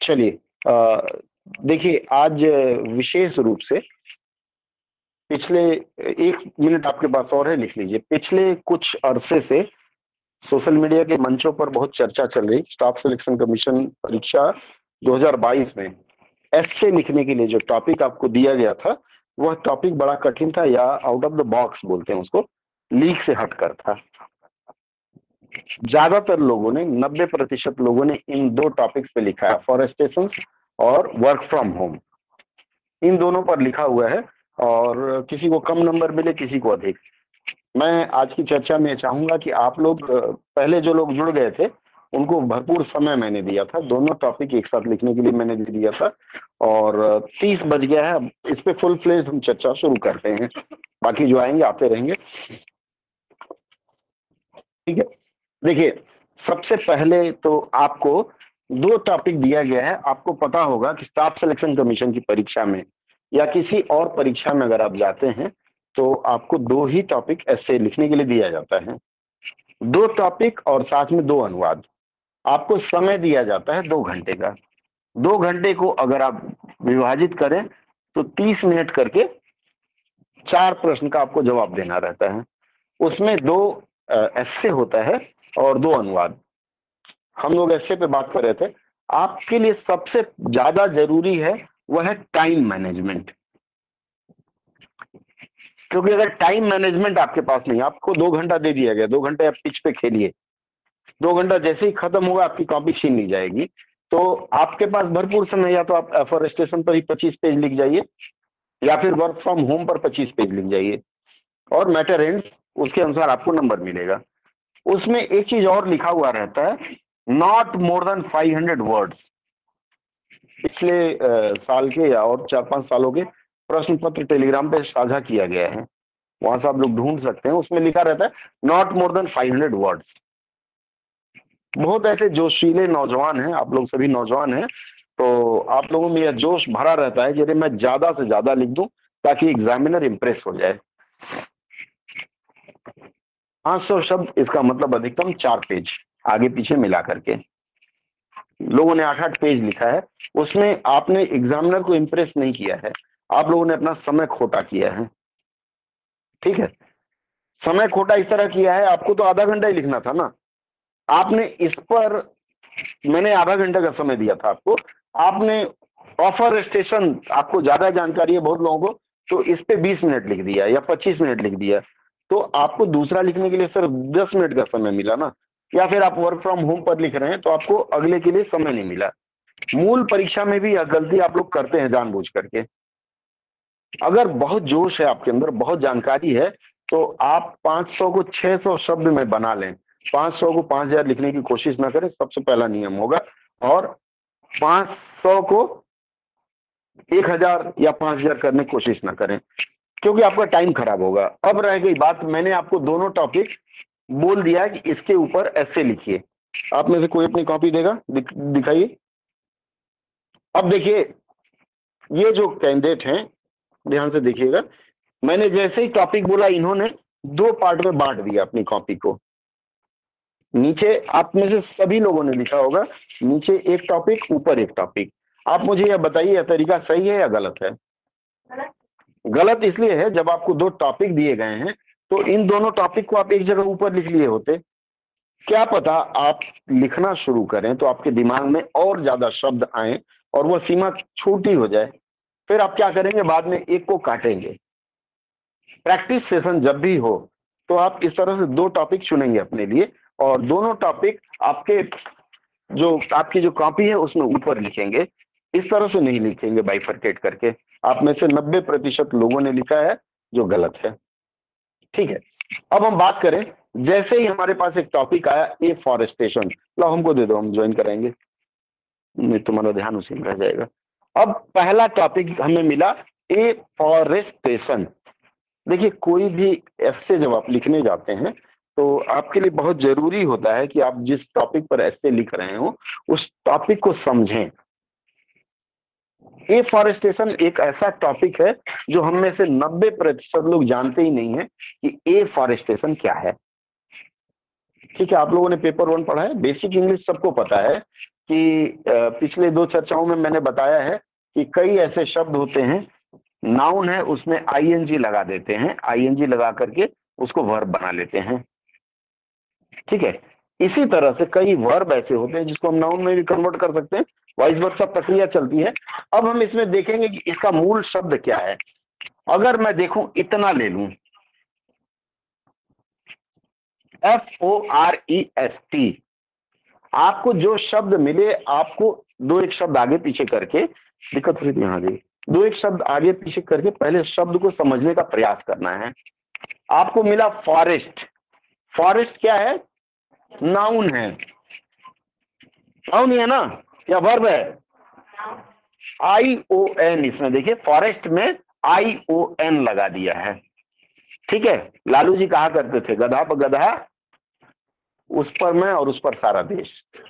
चलिए, देखिए आज विशेष रूप से पिछले 1 मिनट आपके पास और है, लिख लीजिए। पिछले कुछ अरसे से सोशल मीडिया के मंचों पर बहुत चर्चा चल रही, स्टाफ सिलेक्शन कमीशन परीक्षा 2022 में एस्से लिखने के लिए जो टॉपिक आपको दिया गया था, वह टॉपिक बड़ा कठिन था, या आउट ऑफ द बॉक्स बोलते हैं उसको, लीक से हटकर था। ज्यादातर लोगों ने 90% लोगों ने इन दो टॉपिक्स पे लिखा है, फॉरेस्टेशन और वर्क फ्रॉम होम। इन दोनों पर लिखा हुआ है, और किसी को कम नंबर मिले, किसी को अधिक। मैं आज की चर्चा में चाहूंगा कि आप लोग, पहले जो लोग जुड़ गए थे उनको भरपूर समय मैंने दिया था, दोनों टॉपिक एक साथ लिखने के लिए मैंने दे दिया था, और 30 बज गया है। अब इस पे फुल फ्लेज हम चर्चा शुरू करते हैं, बाकी जो आएंगे आते रहेंगे, ठीक है। देखिए, सबसे पहले तो आपको दो टॉपिक दिया गया है। आपको पता होगा कि स्टाफ सिलेक्शन कमीशन की परीक्षा में या किसी और परीक्षा में अगर आप जाते हैं तो आपको दो ही टॉपिक ऐसे लिखने के लिए दिया जाता है, दो टॉपिक और साथ में दो अनुवाद। आपको समय दिया जाता है 2 घंटे का। 2 घंटे को अगर आप विभाजित करें तो 30 मिनट करके 4 प्रश्न का आपको जवाब देना रहता है। उसमें 2 ऐसे होता है और 2 अनुवाद। हम लोग ऐसे पे बात कर रहे थे। आपके लिए सबसे ज्यादा जरूरी है वह है टाइम मैनेजमेंट, क्योंकि अगर टाइम मैनेजमेंट आपके पास नहीं, आपको 2 घंटा दे दिया गया, 2 घंटे आप पिच पे खेलिए, 2 घंटा जैसे ही खत्म होगा आपकी कॉपी छीन ली जाएगी। तो आपके पास भरपूर समय, या तो आप एफॉरेस्टेशन पर ही 25 पेज लिख जाइए, या फिर वर्क फ्रॉम होम पर 25 पेज लिख जाइए, और मैटर एंड उसके अनुसार आपको नंबर मिलेगा। उसमें एक चीज और लिखा हुआ रहता है, नॉट मोर देन 500 वर्ड्स। पिछले साल के या और 4-5 सालों के प्रश्न पत्र टेलीग्राम पे साझा किया गया है, वहां से आप लोग ढूंढ सकते हैं। उसमें लिखा रहता है नॉट मोर देन 500 वर्ड्स। बहुत ऐसे जोशीले नौजवान हैं, आप लोग सभी नौजवान हैं, तो आप लोगों में यह जोश भरा रहता है कि अरे मैं ज्यादा से ज्यादा लिख दूं ताकि एग्जामिनर इंप्रेस हो जाए। 500 शब्द, इसका मतलब अधिकतम 4 पेज आगे पीछे मिला करके। लोगों ने 8-8 पेज लिखा है। उसमें आपने एग्जामिनर को इंप्रेस नहीं किया है, आप लोगों ने अपना समय खोटा किया है, ठीक है। समय खोटा इस तरह किया है, आपको तो आधा घंटा ही लिखना था ना, आपने इस पर, मैंने आधा घंटे का समय दिया था आपको, आपने ऑफर स्टेशन, आपको ज्यादा जानकारी है बहुत लोगों को, तो इस पे 20 मिनट लिख दिया या 25 मिनट लिख दिया, तो आपको दूसरा लिखने के लिए सिर्फ 10 मिनट का समय मिला ना। या फिर आप वर्क फ्रॉम होम पर लिख रहे हैं तो आपको अगले के लिए समय नहीं मिला। मूल परीक्षा में भी यह गलती आप लोग करते हैं जानबूझ करके। अगर बहुत जोश है आपके अंदर, बहुत जानकारी है, तो आप 500 को 600 शब्द में बना लें, 500 को 5000 लिखने की कोशिश ना करें, सबसे पहला नियम होगा। और 500 को 1000 या 5000 करने की कोशिश ना करें, क्योंकि आपका टाइम खराब होगा। अब रह गई बात, मैंने आपको दोनों टॉपिक बोल दिया है कि इसके ऊपर ऐसे लिखिए। आप में से कोई अपनी कॉपी देगा, दिखाइए। अब देखिए, ये जो कैंडिडेट हैं, ध्यान से देखिएगा, मैंने जैसे ही टॉपिक बोला, इन्होंने 2 पार्ट में बांट दिया अपनी कॉपी को। नीचे आप में से सभी लोगों ने लिखा होगा, नीचे एक टॉपिक, ऊपर एक टॉपिक। आप मुझे यह बताइए, यह तरीका सही है या गलत है? गलत इसलिए है, जब आपको 2 टॉपिक दिए गए हैं तो इन दोनों टॉपिक को आप एक जगह ऊपर लिख लिए होते। क्या पता आप लिखना शुरू करें तो आपके दिमाग में और ज्यादा शब्द आए और वह सीमा छोटी हो जाए। फिर आप क्या करेंगे, बाद में एक को काटेंगे। प्रैक्टिस सेशन जब भी हो तो आप इस तरह से 2 टॉपिक चुनेंगे अपने लिए, और दोनों टॉपिक आपके आपकी जो कॉपी है उसमें ऊपर लिखेंगे। इस तरह से नहीं लिखेंगे बाइफरकेट करके। आप में से 90% लोगों ने लिखा है जो गलत है, ठीक है। अब हम बात करें, जैसे ही हमारे पास एक टॉपिक आया, ए फॉरेस्टेशन, लो हमको दे दो, हम ज्वाइन कराएंगे, तुम्हारा ध्यान उसी में रह जाएगा। अब पहला टॉपिक हमें मिला, ए फॉरेस्टेशन। देखिए, कोई भी ऐसे जब आप लिखने जाते हैं तो आपके लिए बहुत जरूरी होता है कि आप जिस टॉपिक पर ऐसे लिख रहे हो उस टॉपिक को समझें। एफॉरेस्टेशन एक ऐसा टॉपिक है जो हम में से 90% लोग जानते ही नहीं है कि एफॉरेस्टेशन क्या है। ठीक है, आप लोगों ने पेपर 1 पढ़ा है, बेसिक इंग्लिश सबको पता है कि पिछले 2 चर्चाओं में मैंने बताया है कि कई ऐसे शब्द होते हैं, नाउन है उसमें आईएनजी लगा देते हैं, आईएनजी लगा करके उसको वर्ब बना लेते हैं। ठीक है, इसी तरह से कई वर्ब ऐसे होते हैं जिसको हम नाउन में भी कन्वर्ट कर सकते हैं, वाइस वर्सा प्रक्रिया चलती है। अब हम इसमें देखेंगे कि इसका मूल शब्द क्या है। अगर मैं देखूं, इतना ले लूं, FOREST, आपको जो शब्द मिले, आपको 2-1 शब्द आगे पीछे करके, दिक्कत हुई थी यहाँ जी, 2-1 शब्द आगे पीछे करके पहले शब्द को समझने का प्रयास करना है। आपको मिला फॉरेस्ट, फॉरेस्ट क्या है? नाउन है, नाउन ही है ना, या वर्ब है? ION, इसमें देखिए फॉरेस्ट में ION लगा दिया है। ठीक है, लालू जी कहा करते थे, गधा पर गधा, उस पर मैं और उस पर सारा देश।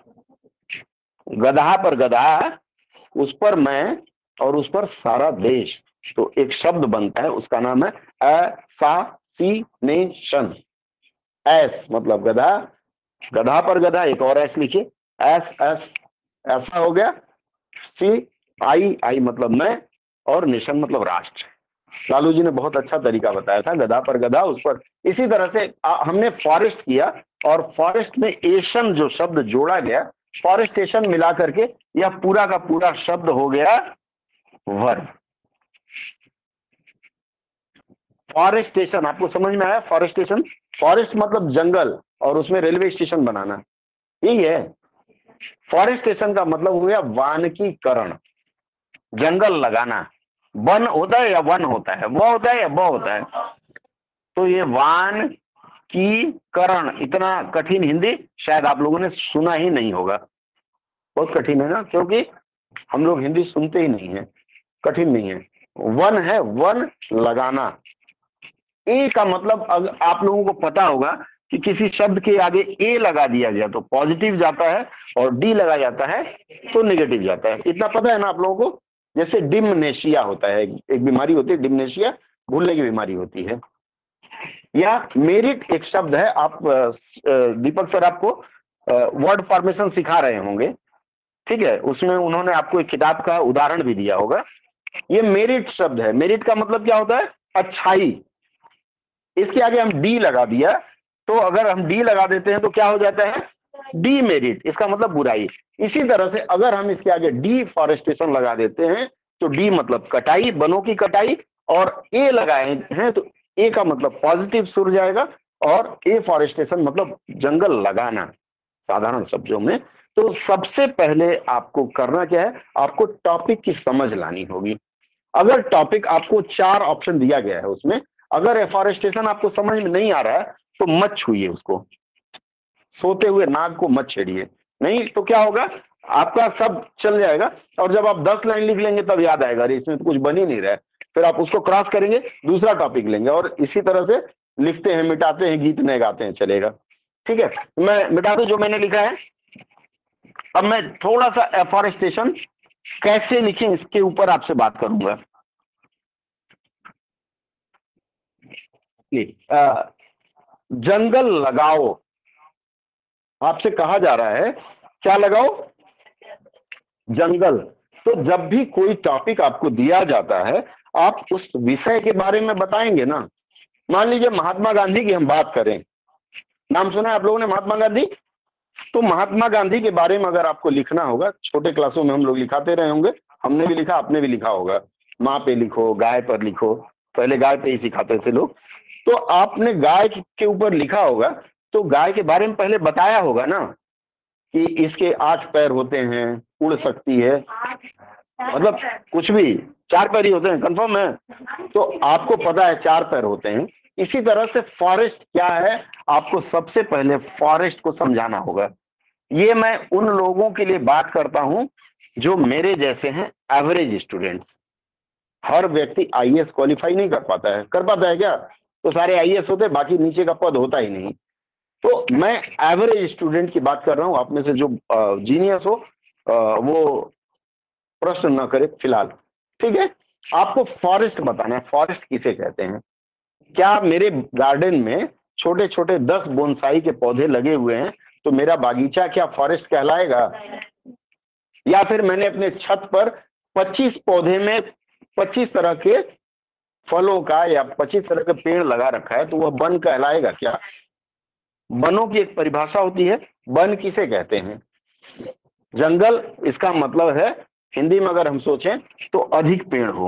गधा पर गधा, उस पर मैं और उस पर सारा देश। तो एक शब्द बनता है, उसका नाम है असैसिनेशन। एस मतलब गधा, गधा पर गधा, एक और एस लिखिए, एस एस, ऐसा हो गया। सी आई, आई मतलब मैं, और नेशन मतलब राष्ट्र। लालू जी ने बहुत अच्छा तरीका बताया था, गधा पर गधा, उस पर। इसी तरह से हमने फॉरेस्ट किया, और फॉरेस्ट में एशन जो शब्द जोड़ा गया, फॉरेस्टेशन मिला करके यह पूरा का पूरा शब्द हो गया वर्ब। फॉरेस्टेशन आपको समझ में आया? फॉरेस्टेशन, फॉरेस्ट मतलब जंगल, और उसमें रेलवे स्टेशन बनाना, यही है। फॉरेस्टेशन का मतलब हो गया वानिकीकरण, जंगल लगाना। वन होता है या वन होता है, वो होता है या वो होता है? तो ये वान की करण, इतना कठिन हिंदी शायद आप लोगों ने सुना ही नहीं होगा। बहुत कठिन है ना, क्योंकि हम लोग हिंदी सुनते ही नहीं है। कठिन नहीं है, वन है, वन लगाना। ए का मतलब आप लोगों को पता होगा कि किसी शब्द के आगे ए लगा दिया गया तो पॉजिटिव जाता है, और डी लगा जाता है तो नेगेटिव जाता है। इतना पता है ना आप लोगों को? जैसे डिमनेशिया होता है, एक बीमारी होती है डिमनेशिया, भूलने की बीमारी होती है। या मेरिट एक शब्द है, आप दीपक सर आपको वर्ड फॉर्मेशन सिखा रहे होंगे, ठीक है, उसमें उन्होंने आपको एक किताब का उदाहरण भी दिया होगा। ये मेरिट शब्द है, मेरिट का मतलब क्या होता है? अच्छाई। इसके आगे हम डी लगा दिया, तो अगर हम डी लगा देते हैं तो क्या हो जाता है? डीमेरिट, इसका मतलब बुराई। इसी तरह से अगर हम इसके आगे डिफॉरेस्टेशन लगा देते हैं तो डी मतलब कटाई, वनों की कटाई, और ए लगाए हैं तो ए का मतलब पॉजिटिव सुर जाएगा, और ए फॉरेस्टेशन मतलब जंगल लगाना, साधारण शब्दों में। तो सबसे पहले आपको करना क्या है? आपको टॉपिक की समझ लानी होगी। अगर टॉपिक आपको 4 ऑप्शन दिया गया है, उसमें अगर एफॉरेस्टेशन आपको समझ में नहीं आ रहा है तो मत छूइए उसको, सोते हुए नाग को मत छेड़िए, नहीं तो क्या होगा, आपका सब चल जाएगा। और जब आप 10 लाइन लिख लेंगे तब याद आएगा, अरे इसमें तो कुछ बन ही नहीं रहा है। फिर आप उसको क्रॉस करेंगे, दूसरा टॉपिक लेंगे, और इसी तरह से लिखते हैं, मिटाते हैं, गीत नए गाते हैं, चलेगा। ठीक है, मैं मिटा दूं जो मैंने लिखा है। अब मैं थोड़ा सा एफॉरेस्टेशन कैसे लिखें इसके ऊपर आपसे बात करूंगा। जंगल लगाओ, आपसे कहा जा रहा है क्या लगाओ? जंगल। तो जब भी कोई टॉपिक आपको दिया जाता है, आप उस विषय के बारे में बताएंगे ना। मान लीजिए महात्मा गांधी की हम बात करें, नाम सुना है आप लोगों ने महात्मा गांधी? तो महात्मा गांधी के बारे में अगर आपको लिखना होगा, छोटे क्लासों में हम लोग लिखाते रहे होंगे, हमने भी लिखा, आपने भी लिखा होगा, माँ पे लिखो, गाय पर लिखो, पहले गाय पे ही सिखाते थे लोग। तो आपने गाय के ऊपर लिखा होगा, तो गाय के बारे में पहले बताया होगा ना कि इसके 8 पैर होते हैं, उड़ सकती है, मतलब कुछ भी, 4 पैर ही होते हैं, कंफर्म है? तो आपको पता है 4 पैर होते हैं। इसी तरह से फॉरेस्ट क्या है, आपको सबसे पहले फॉरेस्ट को समझाना होगा। ये मैं उन लोगों के लिए बात करता हूं जो मेरे जैसे हैं, एवरेज स्टूडेंट्स। हर व्यक्ति आईएएस क्वालिफाई नहीं कर पाता है। कर पाता है क्या? तो सारे आईएएस होते, बाकी नीचे का पद होता ही नहीं। तो मैं एवरेज स्टूडेंट की बात कर रहा हूं, आप में से जो जीनियस हो वो प्रश्न न करे फिलहाल, ठीक है। आपको फॉरेस्ट बताना है, फॉरेस्ट किसे कहते हैं। क्या मेरे गार्डन में छोटे छोटे 10 बोनसाई के पौधे लगे हुए हैं, तो मेरा बागीचा क्या फॉरेस्ट कहलाएगा? या फिर मैंने अपने छत पर 25 पौधे में 25 तरह के फलों का या 25 तरह के पेड़ लगा रखा है, तो वह वन कहलाएगा क्या? वनों की एक परिभाषा होती है, वन किसे कहते हैं? जंगल, इसका मतलब है हिंदी में अगर हम सोचें तो अधिक पेड़ हो,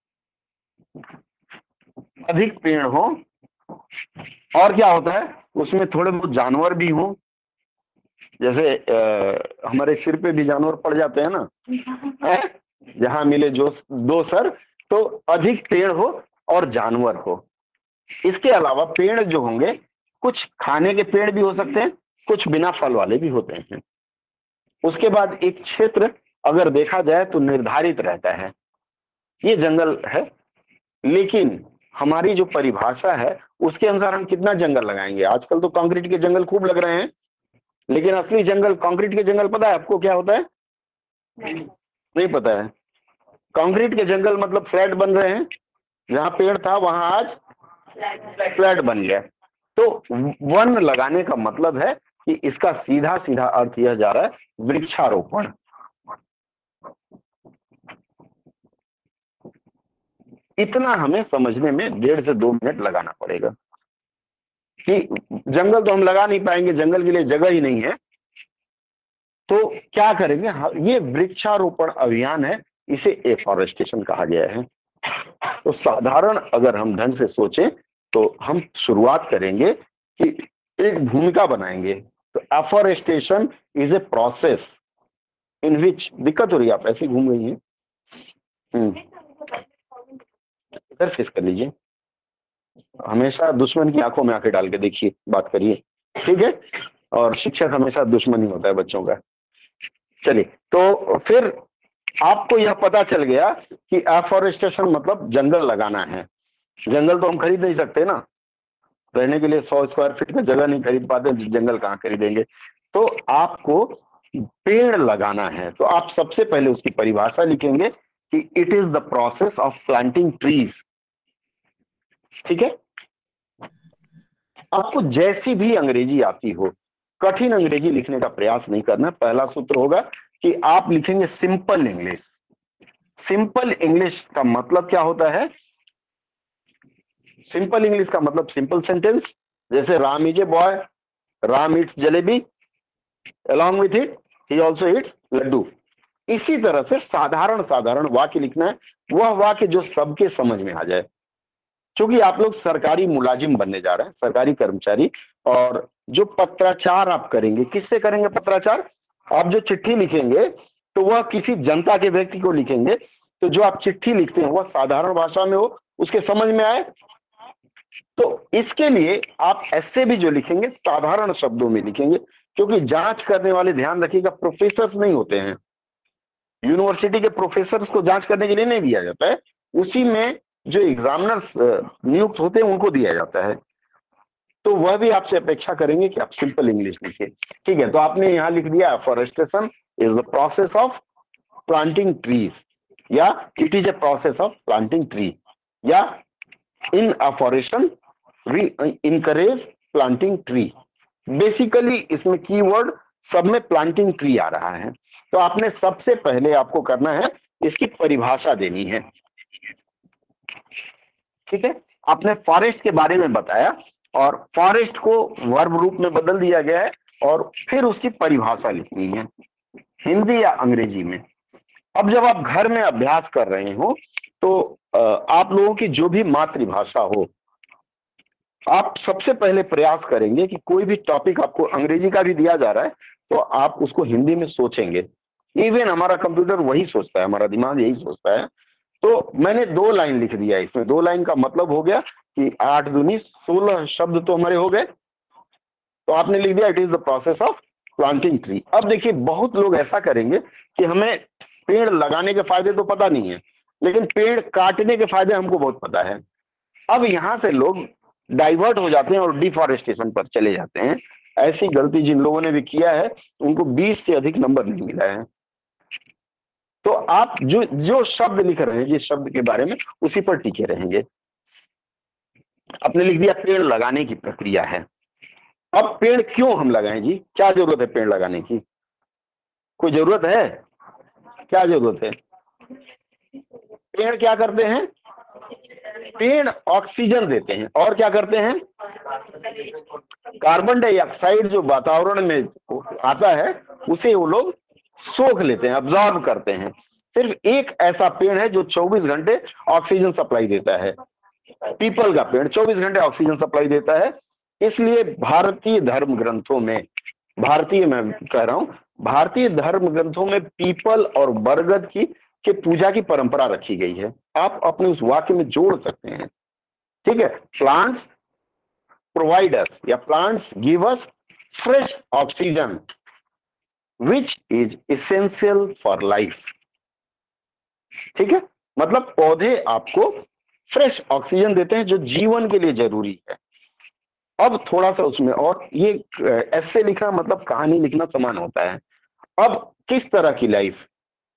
अधिक पेड़ हो, और क्या होता है उसमें थोड़े बहुत जानवर भी हो, जैसे हमारे सिर पे भी जानवर पड़ जाते हैं ना, जहां मिले जो दो सर, तो अधिक पेड़ हो और जानवर हो। इसके अलावा पेड़ जो होंगे, कुछ खाने के पेड़ भी हो सकते हैं, कुछ बिना फल वाले भी होते हैं। उसके बाद एक क्षेत्र अगर देखा जाए तो निर्धारित रहता है, ये जंगल है, लेकिन हमारी जो परिभाषा है उसके अनुसार हम कितना जंगल लगाएंगे? आजकल तो कंक्रीट के जंगल खूब लग रहे हैं, लेकिन असली जंगल, कंक्रीट के जंगल पता है आपको क्या होता है? नहीं पता है। कंक्रीट के जंगल मतलब फ्लैट बन रहे हैं, जहां पेड़ था वहां आज फ्लैट बन गया। तो वन लगाने का मतलब है कि इसका सीधा सीधा अर्थ यह जा रहा है वृक्षारोपण। इतना हमें समझने में 1.5 से 2 मिनट लगाना पड़ेगा कि जंगल तो हम लगा नहीं पाएंगे, जंगल के लिए जगह ही नहीं है, तो क्या करेंगे? ये वृक्षारोपण अभियान है, इसे एफॉरेस्टेशन कहा गया है। तो साधारण अगर हम ढंग से सोचें तो हम शुरुआत करेंगे कि एक भूमिका बनाएंगे। तो afforestation is a process in which, दिक्कत हो रही है, आप ऐसे घूम रही हैं, इधर फेस कर लीजिए, हमेशा दुश्मन की आंखों में आंखें डाल के देखिए, बात करिए, ठीक है? और शिक्षक हमेशा दुश्मन ही होता है बच्चों का। चलिए, तो फिर आपको यह पता चल गया कि एफॉरेस्टेशन मतलब जंगल लगाना है। जंगल तो हम खरीद नहीं सकते ना, रहने के लिए 100 स्क्वायर फीट का जगह नहीं खरीद पाते, जंगल कहाँ खरीदेंगे? तो आपको पेड़ लगाना है, तो आप सबसे पहले उसकी परिभाषा लिखेंगे कि it is the process of planting trees. ठीक है? आपको जैसी भी अंग्रेजी आती हो, कठिन अंग्रेजी लिखने का प्रयास नहीं करना। पहला सूत्र होगा कि आप लिखेंगे सिंपल इंग्लिश। सिंपल इंग्लिश का मतलब क्या होता है? सिंपल इंग्लिश का मतलब सिंपल सेंटेंस, जैसे Ram is a boy, Ram eats jalebi, along with it he also eats laddu. इसी तरह से साधारण साधारण वाक्य लिखना है, वह वाक्य जो सबके समझ में आ जाए। क्योंकि आप लोग सरकारी मुलाजिम बनने जा रहे हैं, सरकारी कर्मचारी, और जो पत्राचार आप करेंगे, किससे करेंगे पत्राचार? आप जो चिट्ठी लिखेंगे तो वह किसी जनता के व्यक्ति को लिखेंगे, तो जो आप चिट्ठी लिखते हैं वह साधारण भाषा में हो, उसके समझ में आए। तो इसके लिए आप ऐसे भी जो लिखेंगे साधारण शब्दों में लिखेंगे, क्योंकि जांच करने वाले, ध्यान रखिएगा, प्रोफेसर्स नहीं होते हैं। यूनिवर्सिटी के प्रोफेसर्स को जांच करने के लिए नहीं दिया जाता है, उसी में जो एग्जामिनर्स नियुक्त होते हैं उनको दिया जाता है। तो वह भी आपसे अपेक्षा करेंगे कि आप सिंपल इंग्लिश लिखिए। ठीक है, तो आपने यहां लिख दिया forestation is the process of planting trees, या it is a process of planting tree, या in afforestation we encourage planting tree. Basically इसमें कीवर्ड सब में प्लांटिंग ट्री आ रहा है। तो आपने सबसे पहले आपको करना है इसकी परिभाषा देनी है। ठीक है, आपने फॉरेस्ट के बारे में बताया और फॉरेस्ट को वर्ब रूप में बदल दिया गया है, और फिर उसकी परिभाषा लिखनी है हिंदी या अंग्रेजी में। अब जब आप घर में अभ्यास कर रहे हो तो आप लोगों की जो भी मातृभाषा हो, आप सबसे पहले प्रयास करेंगे कि कोई भी टॉपिक आपको अंग्रेजी का भी दिया जा रहा है तो आप उसको हिंदी में सोचेंगे। इवन हमारा कंप्यूटर वही सोचता है, हमारा दिमाग यही सोचता है। तो मैंने 2 लाइन लिख दिया इसमें। 2 लाइन का मतलब हो गया कि 8 दूनी 16 शब्द तो हमारे हो गए। तो आपने लिख दिया it is the process of planting tree. अब देखिए, बहुत लोग ऐसा करेंगे कि हमें पेड़ लगाने के फायदे तो पता नहीं है, लेकिन पेड़ काटने के फायदे हमको बहुत पता है। अब यहां से लोग डाइवर्ट हो जाते हैं और डिफॉरेस्टेशन पर चले जाते हैं। ऐसी गलती जिन लोगों ने भी किया है उनको 20 से अधिक नंबर नहीं मिला है। तो आप जो जो शब्द लिख रहे हैं, जिस शब्द के बारे में, उसी पर टिके रहेंगे। आपने लिख दिया पेड़ लगाने की प्रक्रिया है। अब पेड़ क्यों हम लगाएं जी, क्या जरूरत है पेड़ लगाने की? कोई जरूरत है? क्या जरूरत है? पेड़ क्या करते हैं? पेड़ ऑक्सीजन देते हैं, और क्या करते हैं? कार्बन डाइऑक्साइड जो वातावरण में आता है उसे वो लोग सोख लेते हैं, अब्जॉर्ब करते हैं। सिर्फ एक ऐसा पेड़ है जो 24 घंटे ऑक्सीजन सप्लाई देता है, पीपल का पेड़ 24 घंटे ऑक्सीजन सप्लाई देता है। इसलिए भारतीय धर्म ग्रंथों में, भारतीय मैं कह रहा हूं, भारतीय धर्म ग्रंथों में पीपल और बरगद की के पूजा की परंपरा रखी गई है। आप अपने उस वाक्य में जोड़ सकते हैं। ठीक है, प्लांट्स प्रोवाइड अस या plants give us fresh oxygen which is essential for life. ठीक है, मतलब पौधे आपको फ्रेश ऑक्सीजन देते हैं जो जीवन के लिए जरूरी है। अब थोड़ा सा उसमें, और ये ऐसे लिखना मतलब कहानी लिखना समान होता है। अब किस तरह की लाइफ,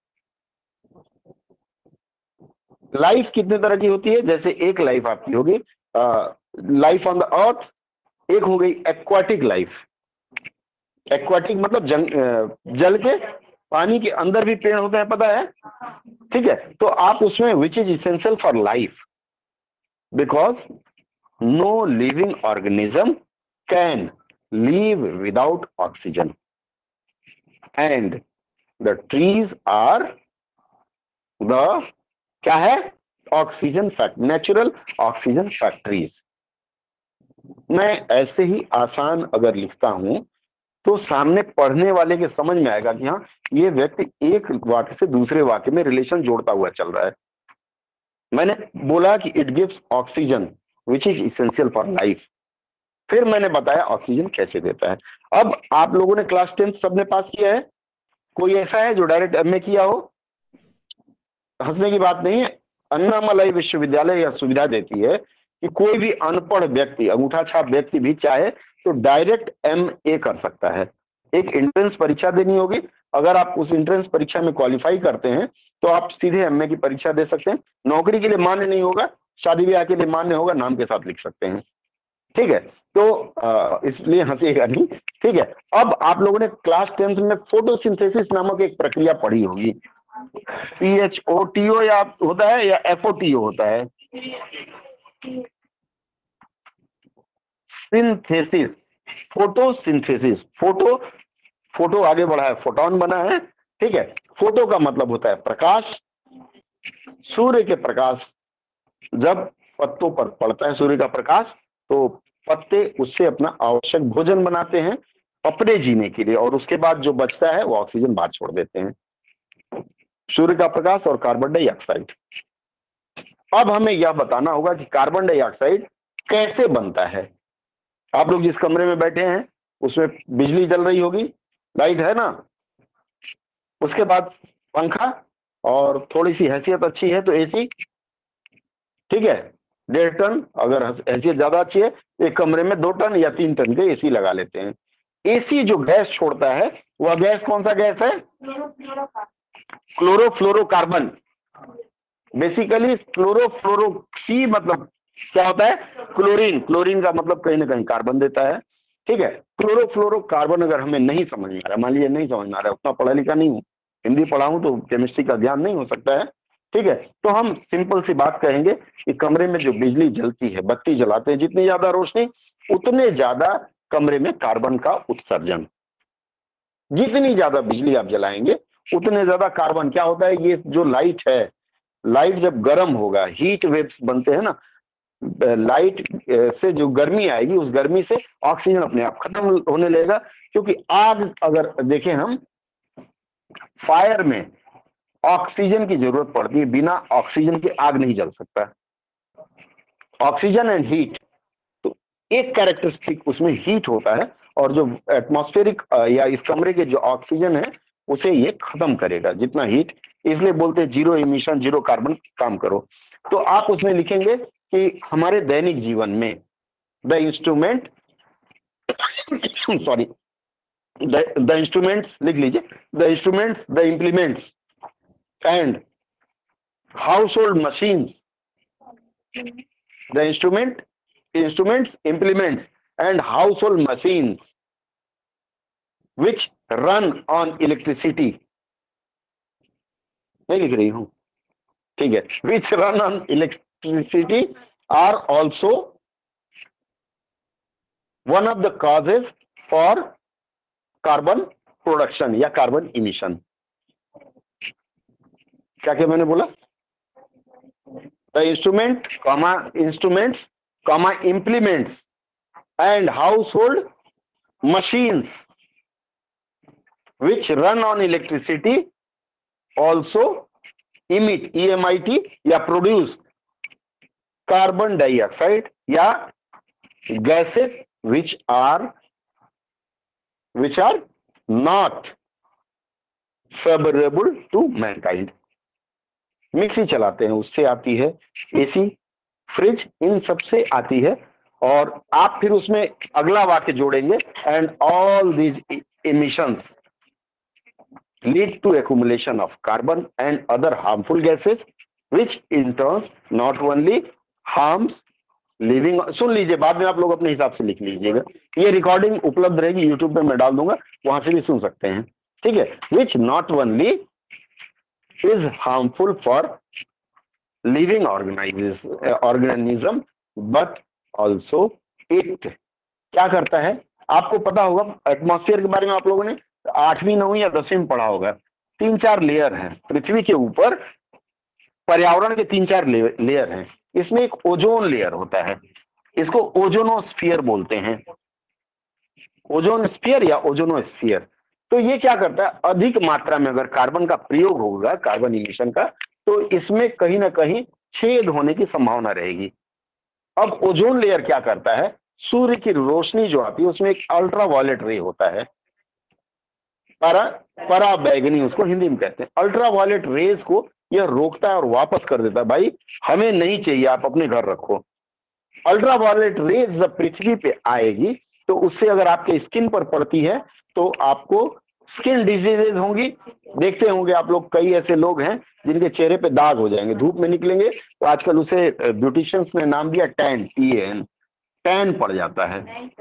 लाइफ कितने तरह की होती है? जैसे एक लाइफ आपकी होगी लाइफ ऑन द अर्थ, एक हो गई एक्वाटिक लाइफ। एक्वाटिक मतलब जल के, पानी के अंदर भी पेड़ होते हैं, पता है? ठीक है, तो आप उसमें which is essential for life because no living organism can live without oxygen and the trees are the क्या है? Oxygen fact, natural oxygen factories. मैं ऐसे ही आसान अगर लिखता हूं तो सामने पढ़ने वाले के समझ में आएगा कि हाँ, ये व्यक्ति एक वाक्य से दूसरे वाक्य में रिलेशन जोड़ता हुआ चल रहा है। मैंने बोला कि it gives oxygen which is essential for life, फिर मैंने बताया ऑक्सीजन कैसे देता है। अब आप लोगों ने क्लास 10 सबने पास किया है? कोई ऐसा है जो डायरेक्ट एमए किया हो? हंसने की बात नहीं है। अन्नामलाई विश्वविद्यालय यह सुविधा देती है कि कोई भी अनपढ़ व्यक्ति, अंगूठा छाप व्यक्ति भी चाहे तो डायरेक्ट एमए कर सकता है। एक एंट्रेंस परीक्षा देनी होगी, अगर आप उस एंट्रेंस परीक्षा में क्वालिफाई करते हैं तो आप सीधे एमए की परीक्षा दे सकते हैं। नौकरी के लिए मान्य नहीं होगा, शादी ब्याह के लिए मान्य होगा, नाम के साथ लिख सकते हैं। ठीक है, तो इसलिए हंसीगा नहीं। ठीक है, अब आप लोगों ने क्लास 10 में फोटोसिंथेसिस नामक एक प्रक्रिया पढ़ी होगी। PHOTO या होता है या FOTO होता है? Synthesis, photosynthesis. फोटो, फोटो आगे बढ़ा है, फोटोन बना है। ठीक है, फोटो का मतलब होता है प्रकाश। सूर्य के प्रकाश जब पत्तों पर पड़ता है, सूर्य का प्रकाश, तो पत्ते उससे अपना आवश्यक भोजन बनाते हैं अपने जीने के लिए, और उसके बाद जो बचता है वो ऑक्सीजन बाहर छोड़ देते हैं। सूर्य का प्रकाश और कार्बन डाइऑक्साइड। अब हमें यह बताना होगा कि कार्बन डाइऑक्साइड कैसे बनता है। आप लोग जिस कमरे में बैठे हैं उसमें बिजली जल रही होगी, लाइट है ना, उसके बाद पंखा, और थोड़ी सी हैसियत अच्छी है तो एसी। ठीक है, 1.5 टन, अगर हैसियत ज्यादा अच्छी है एक कमरे में 2 टन या 3 टन के एसी लगा लेते हैं। एसी जो गैस छोड़ता है वह गैस कौन सा गैस है? क्लोरोफ्लोरोकार्बन। बेसिकली क्लोरोफ्लोरोसी मतलब क्या होता है? क्लोरीन। क्लोरीन का मतलब कहीं ना कहीं कार्बन देता है। ठीक है, क्लोरोफ्लोरोकार्बन अगर हमें नहीं समझ में आ रहा, मान लीजिए नहीं समझ में आ रहा, उतना पढ़ा लिखा नहीं हूं, हिंदी पढ़ा हूं तो केमिस्ट्री का ज्ञान नहीं हो सकता है। ठीक है, तो हम सिंपल सी बात कहेंगे कि कमरे में जो बिजली जलती है, बत्ती जलाते हैं, जितनी ज्यादा रोशनी उतने ज्यादा कमरे में कार्बन का उत्सर्जन। जितनी ज्यादा बिजली आप जलाएंगे उतने ज्यादा कार्बन क्या होता है? ये जो लाइट है, लाइट जब गर्म होगा, हीट वेव्स बनते हैं ना, लाइट से जो गर्मी आएगी उस गर्मी से ऑक्सीजन अपने आप खत्म होने लगेगा। क्योंकि आग अगर देखें हम, फायर में ऑक्सीजन की जरूरत पड़ती है, बिना ऑक्सीजन के आग नहीं जल सकता। ऑक्सीजन एंड हीट, तो एक कैरेक्टरिस्टिक उसमें हीट होता है, और जो एटमॉस्फेरिक या इस कमरे के जो ऑक्सीजन है उसे ये खत्म करेगा, जितना हीट। इसलिए बोलते हैं जीरो इमिशन, जीरो कार्बन काम करो। तो आप उसमें लिखेंगे कि हमारे दैनिक जीवन में the instrument sorry the instruments लिख लीजिए, the instruments, the implements and household machines, the instrument, instruments, implements and household machines which run on electricity. नहीं लिख रही हूं, ठीक है, which run on electricity are also one of the causes for carbon production या carbon emission. क्या क्या मैंने बोला? The instruments, implements and household machines which run on electricity also emit EMIT या produce carbon dioxide या gases which are not favorable to mankind. Mixie चलाते हैं, उससे आती है, एसी, फ्रिज, इन सब से आती है, और आप फिर उसमें अगला वाक्य जोड़ेंगे, and all these emissions lead to accumulation of carbon and other harmful gases which in turn not only harms living. सुन लीजिए, बाद में आप लोग अपने हिसाब से लिख लीजिएगा, ये रिकॉर्डिंग उपलब्ध रहेगी यूट्यूब पे, मैं डाल दूंगा, वहां से भी सुन सकते हैं, ठीक है. which not only is harmful for living organism but also it क्या करता है, आपको पता होगा एटमॉस्फेयर के बारे में, आप लोगों ने 8वीं 9वीं या 10वीं में पढ़ा होगा. 3-4 लेयर हैं पृथ्वी के ऊपर, पर्यावरण के 3-4 लेयर हैं. इसमें एक ओजोन लेयर होता है, इसको ओजोनोस्फीयर बोलते हैं, ओजोन स्फीयर या ओजोनोस्फीयर. तो ये क्या करता है, अधिक मात्रा में अगर कार्बन का प्रयोग होगा, कार्बन इमिशन का, तो इसमें कहीं ना कहीं छेद होने की संभावना रहेगी. अब ओजोन लेयर क्या करता है, सूर्य की रोशनी जो आती है उसमें एक अल्ट्रा वायलेट रे होता है, पराबैंगनी उसको हिंदी में कहते हैं. अल्ट्रा वायलेट रेज को यह रोकता है और वापस कर देता है, भाई हमें नहीं चाहिए, आप अपने घर रखो. अल्ट्रा वायलेट रेज जब पृथ्वी पे आएगी तो उससे अगर आपके स्किन पर पड़ती है तो आपको स्किन डिजीजेज होंगी. देखते होंगे आप लोग, कई ऐसे लोग हैं जिनके चेहरे पे दाग हो जाएंगे, धूप में निकलेंगे तो आजकल उसे ब्यूटिशियंस ने नाम दिया टैन, टैन पड़ जाता है.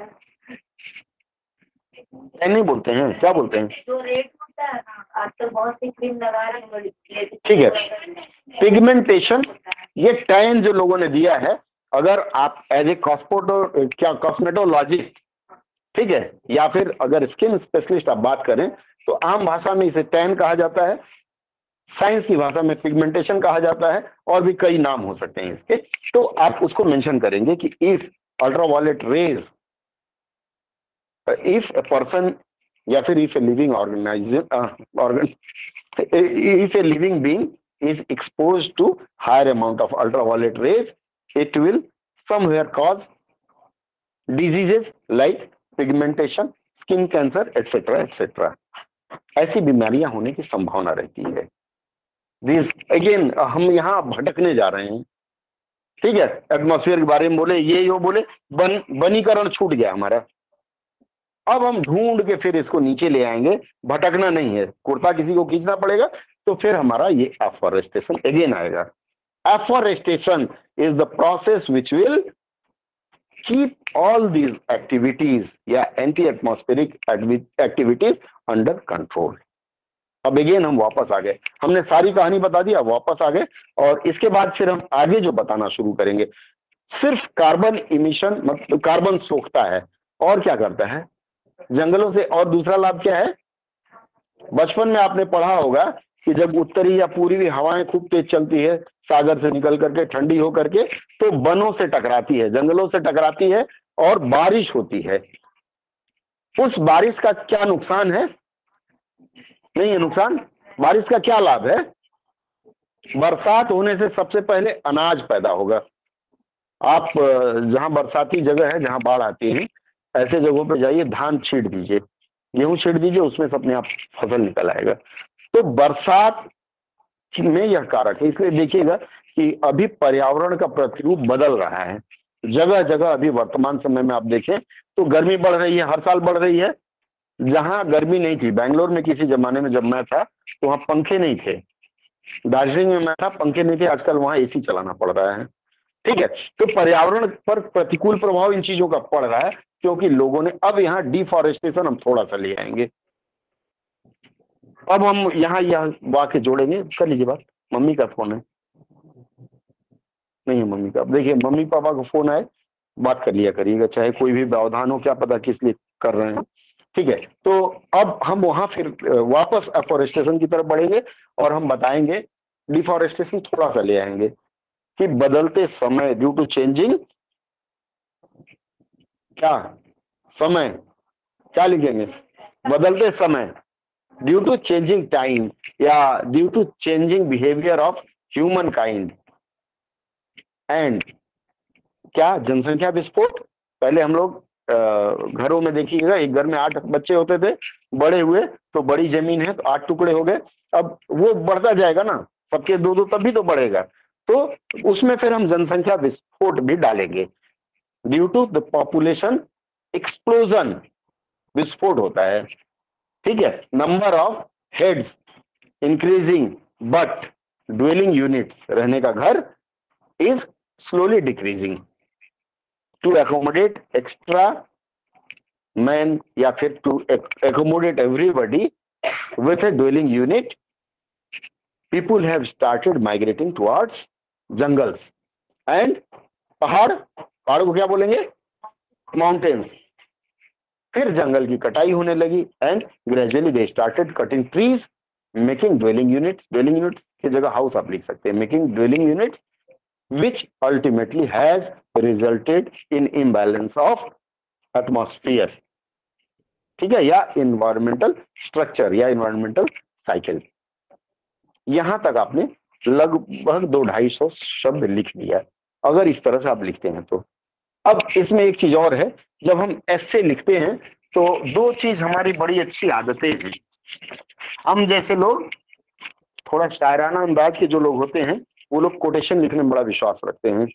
टैन नहीं बोलते हैं, क्या बोलते हैं, जो रेड होता है ना, आजकल बहुत सी क्रीम लगा रहे हैं, ठीक है. पिगमेंटेशन, ये टैन जो लोगों ने दिया है, अगर आप एज ए कॉस्मेटोलॉजिस्ट, ठीक है, या फिर अगर स्किन स्पेशलिस्ट आप बात करें तो आम भाषा में इसे टैन कहा जाता है, साइंस की भाषा में पिगमेंटेशन कहा जाता है, और भी कई नाम हो सकते हैं इसके. तो आप उसको मेंशन करेंगे कि if ultraviolet rays, if a person या फिर if a living if a living being is exposed to higher amount of ultraviolet rays, it will somewhere cause diseases like pigmentation, skin cancer, etc. etc. ऐसी बीमारियां होने की संभावना रहती है. This again हम यहाँ भटकने जा रहे हैं, ठीक है. एटमॉस्फेयर के बारे में बोले, ये यो बोले, वनीकरण छूट गया हमारा. अब हम ढूंढ के फिर इसको नीचे ले आएंगे, भटकना नहीं है, कुर्ता किसी को खींचना पड़ेगा, तो फिर हमारा ये एफॉरेस्टेशन अगेन आएगा. Afforestation is the process which will keep all these activities या anti atmospheric activities under control. अब अगेन हम वापस आ गए, हमने सारी कहानी बता दी, अब वापस आ गए, और इसके बाद फिर हम आगे जो बताना शुरू करेंगे. सिर्फ कार्बन इमिशन मतलब कार्बन सोखता है, और क्या करता है जंगलों से, और दूसरा लाभ क्या है. बचपन में आपने पढ़ा होगा कि जब उत्तरी या पूर्वी हवाएं खूब तेज चलती है, सागर से निकल करके ठंडी होकर के, तो वनों से टकराती है, जंगलों से टकराती है, और बारिश होती है. उस बारिश का क्या नुकसान है, नहीं है नुकसान, बारिश का क्या लाभ है. बरसात होने से सबसे पहले अनाज पैदा होगा. आप जहां बरसाती जगह है, जहां बाढ़ आती है, ऐसे जगहों पे जाइए, धान छींट दीजिए, गेहूं छींट दीजिए, उसमें से अपने आप फसल निकल आएगा. तो बरसात में यह कारक है. इसलिए देखिएगा कि अभी पर्यावरण का प्रतिरूप बदल रहा है जगह जगह. अभी वर्तमान समय में आप देखें तो गर्मी बढ़ रही है, हर साल बढ़ रही है. जहां गर्मी नहीं थी, बेंगलोर में किसी जमाने में जब मैं था तो वहां पंखे नहीं थे, दार्जिलिंग में मैं था पंखे नहीं थे, आजकल वहां एसी चलाना पड़ रहा है, ठीक है, तो पर्यावरण पर प्रतिकूल प्रभाव इन चीजों का पड़ रहा है क्योंकि लोगों ने, अब यहाँ डिफॉरेस्टेशन हम थोड़ा सा ले आएंगे। अब हम यहाँ यह वाक्य जोड़ेंगे, कर लीजिए बात। मम्मी का फोन है, नहीं है मम्मी का। अब देखिए मम्मी पापा का फोन आए, बात कर लिया करिएगा, चाहे कोई भी व्यवधान हो, क्या पता किस लिए कर रहे हैं। ठीक है, तो अब हम वहां फिर वापस अफॉरेस्टेशन की तरफ बढ़ेंगे और हम बताएंगे, डिफॉरेस्टेशन थोड़ा सा ले आएंगे कि बदलते समय ड्यू टू चेंजिंग, क्या समय, क्या लिखेंगे, बदलते समय ड्यू टू चेंजिंग टाइम या due to changing behaviour of humankind and क्या, जनसंख्या विस्फोट। पहले हम लोग घरों में देखिएगा, एक घर में 8 बच्चे होते थे, बड़े हुए तो बड़ी जमीन है तो 8 टुकड़े हो गए, अब वो बढ़ता जाएगा ना, सबके 2-2 तभी तो बढ़ेगा, तो उसमें फिर हम जनसंख्या विस्फोट भी डालेंगे। Due to the population explosion, विस्फोट होता है। ठीक है, number of heads increasing but dwelling units, रहने का घर, is slowly decreasing to accommodate extra man या फिर to accommodate everybody with a dwelling unit, people have started migrating towards jungles and पहाड़, पहाड़ों को क्या बोलेंगे, माउंटेन्स। फिर जंगल की कटाई होने लगी and gradually they started cutting trees making dwelling units, dwelling units की जगह हाउस आप लिख सकते हैं, making dwelling units which ultimately has resulted in imbalance of atmosphere, ठीक है, या environmental structure या environmental cycle। यहां तक आपने लगभग 200-250 शब्द लिख दिया, अगर इस तरह से आप लिखते हैं तो। अब इसमें एक चीज और है, जब हम ऐसे लिखते हैं तो 2 चीज हमारी बड़ी अच्छी आदतें हैं। हम जैसे लोग थोड़ा शायराना अंदाज के जो लोग होते हैं, वो लोग कोटेशन लिखने में बड़ा विश्वास रखते हैं,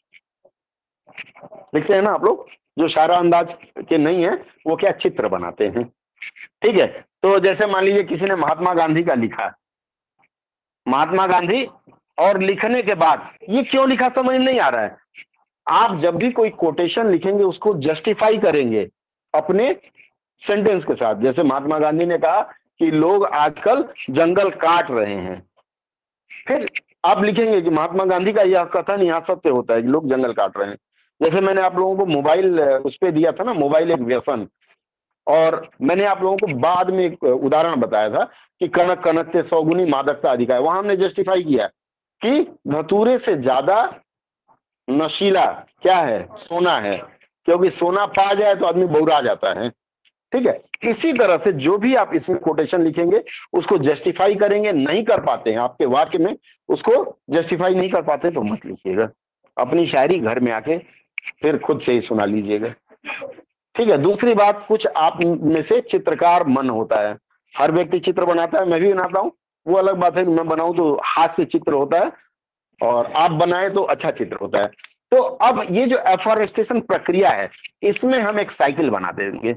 लिखते हैं ना आप लोग, जो शायरा अंदाज के नहीं है वो क्या, चित्र बनाते हैं। ठीक है, तो जैसे मान लीजिए किसी ने महात्मा गांधी का लिखा, महात्मा गांधी, और लिखने के बाद ये क्यों लिखा समझ नहीं आ रहा है। आप जब भी कोई कोटेशन लिखेंगे उसको जस्टिफाई करेंगे अपने सेंटेंस के साथ। जैसे महात्मा गांधी ने कहा कि लोग आजकल जंगल काट रहे हैं, फिर आप लिखेंगे कि महात्मा गांधी का यह कथन यहाँ सत्य होता है कि लोग जंगल काट रहे हैं। जैसे मैंने आप लोगों को मोबाइल उस पर दिया था ना, मोबाइल एक व्यसन, और मैंने आप लोगों को बाद में एक उदाहरण बताया था कि कनक कनक से 100 गुनी मादकता अधिक है। वहां हमने जस्टिफाई किया कि धतूरे से ज्यादा नशीला क्या है, सोना है, क्योंकि सोना पा जाए तो आदमी बौरा जाता है। ठीक है, इसी तरह से जो भी आप इसमें कोटेशन लिखेंगे उसको जस्टिफाई करेंगे, नहीं कर पाते हैं आपके वाक्य में, उसको जस्टिफाई नहीं कर पाते तो मत लिखिएगा, अपनी शायरी घर में आके फिर खुद से ही सुना लीजिएगा। ठीक है, दूसरी बात, कुछ आप में से चित्रकार मन होता है, हर व्यक्ति चित्र बनाता है, मैं भी बनाता हूँ, वो अलग बात है कि मैं बनाऊं तो हाथ से चित्र होता है और आप बनाए तो अच्छा चित्र होता है। तो अब ये जो एफॉरेस्टेशन प्रक्रिया है, इसमें हम एक साइकिल बना देंगे।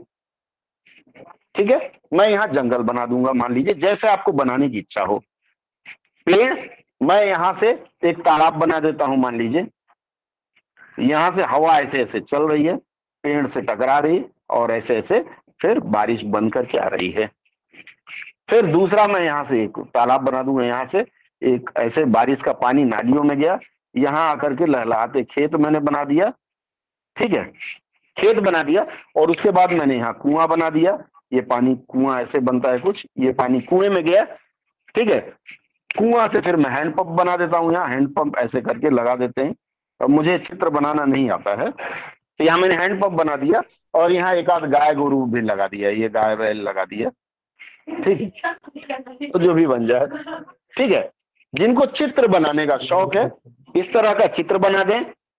ठीक है, मैं यहाँ जंगल बना दूंगा, मान लीजिए जैसे आपको बनाने की इच्छा हो। पेड़, मैं यहां से एक तालाब बना देता हूं, मान लीजिए यहां से हवा ऐसे ऐसे चल रही है, पेड़ से टकरा रही और ऐसे ऐसे फिर बारिश बन करके आ रही है। फिर दूसरा मैं यहाँ से एक तालाब बना दूंगा, यहाँ से एक ऐसे बारिश का पानी नालियों में गया, यहाँ आकर के लहलहाते खेत मैंने बना दिया। ठीक है, खेत बना दिया और उसके बाद मैंने यहाँ कुआं बना दिया, ये पानी कुआं ऐसे बनता है कुछ, ये पानी कुएं में गया। ठीक है, कुआं से फिर मैं हैंडपंप बना देता हूँ, यहाँ हैंडपंप ऐसे करके लगा देते हैं। अब मुझे चित्र बनाना नहीं आता है, तो यहाँ मैंने हैंडपंप बना दिया और यहाँ एक आध गाय गोरू भी लगा दिया, ये गाय बैल लगा दिया। ठीक है, तो जो भी बन जाए। ठीक है, जिनको चित्र बनाने का शौक है इस तरह का चित्र बना दें।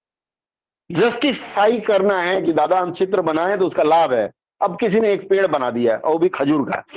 जस्टिफाई करना है कि दादा हम चित्र बनाए तो उसका लाभ है। अब किसी ने एक पेड़ बना दिया और भी खजूर का,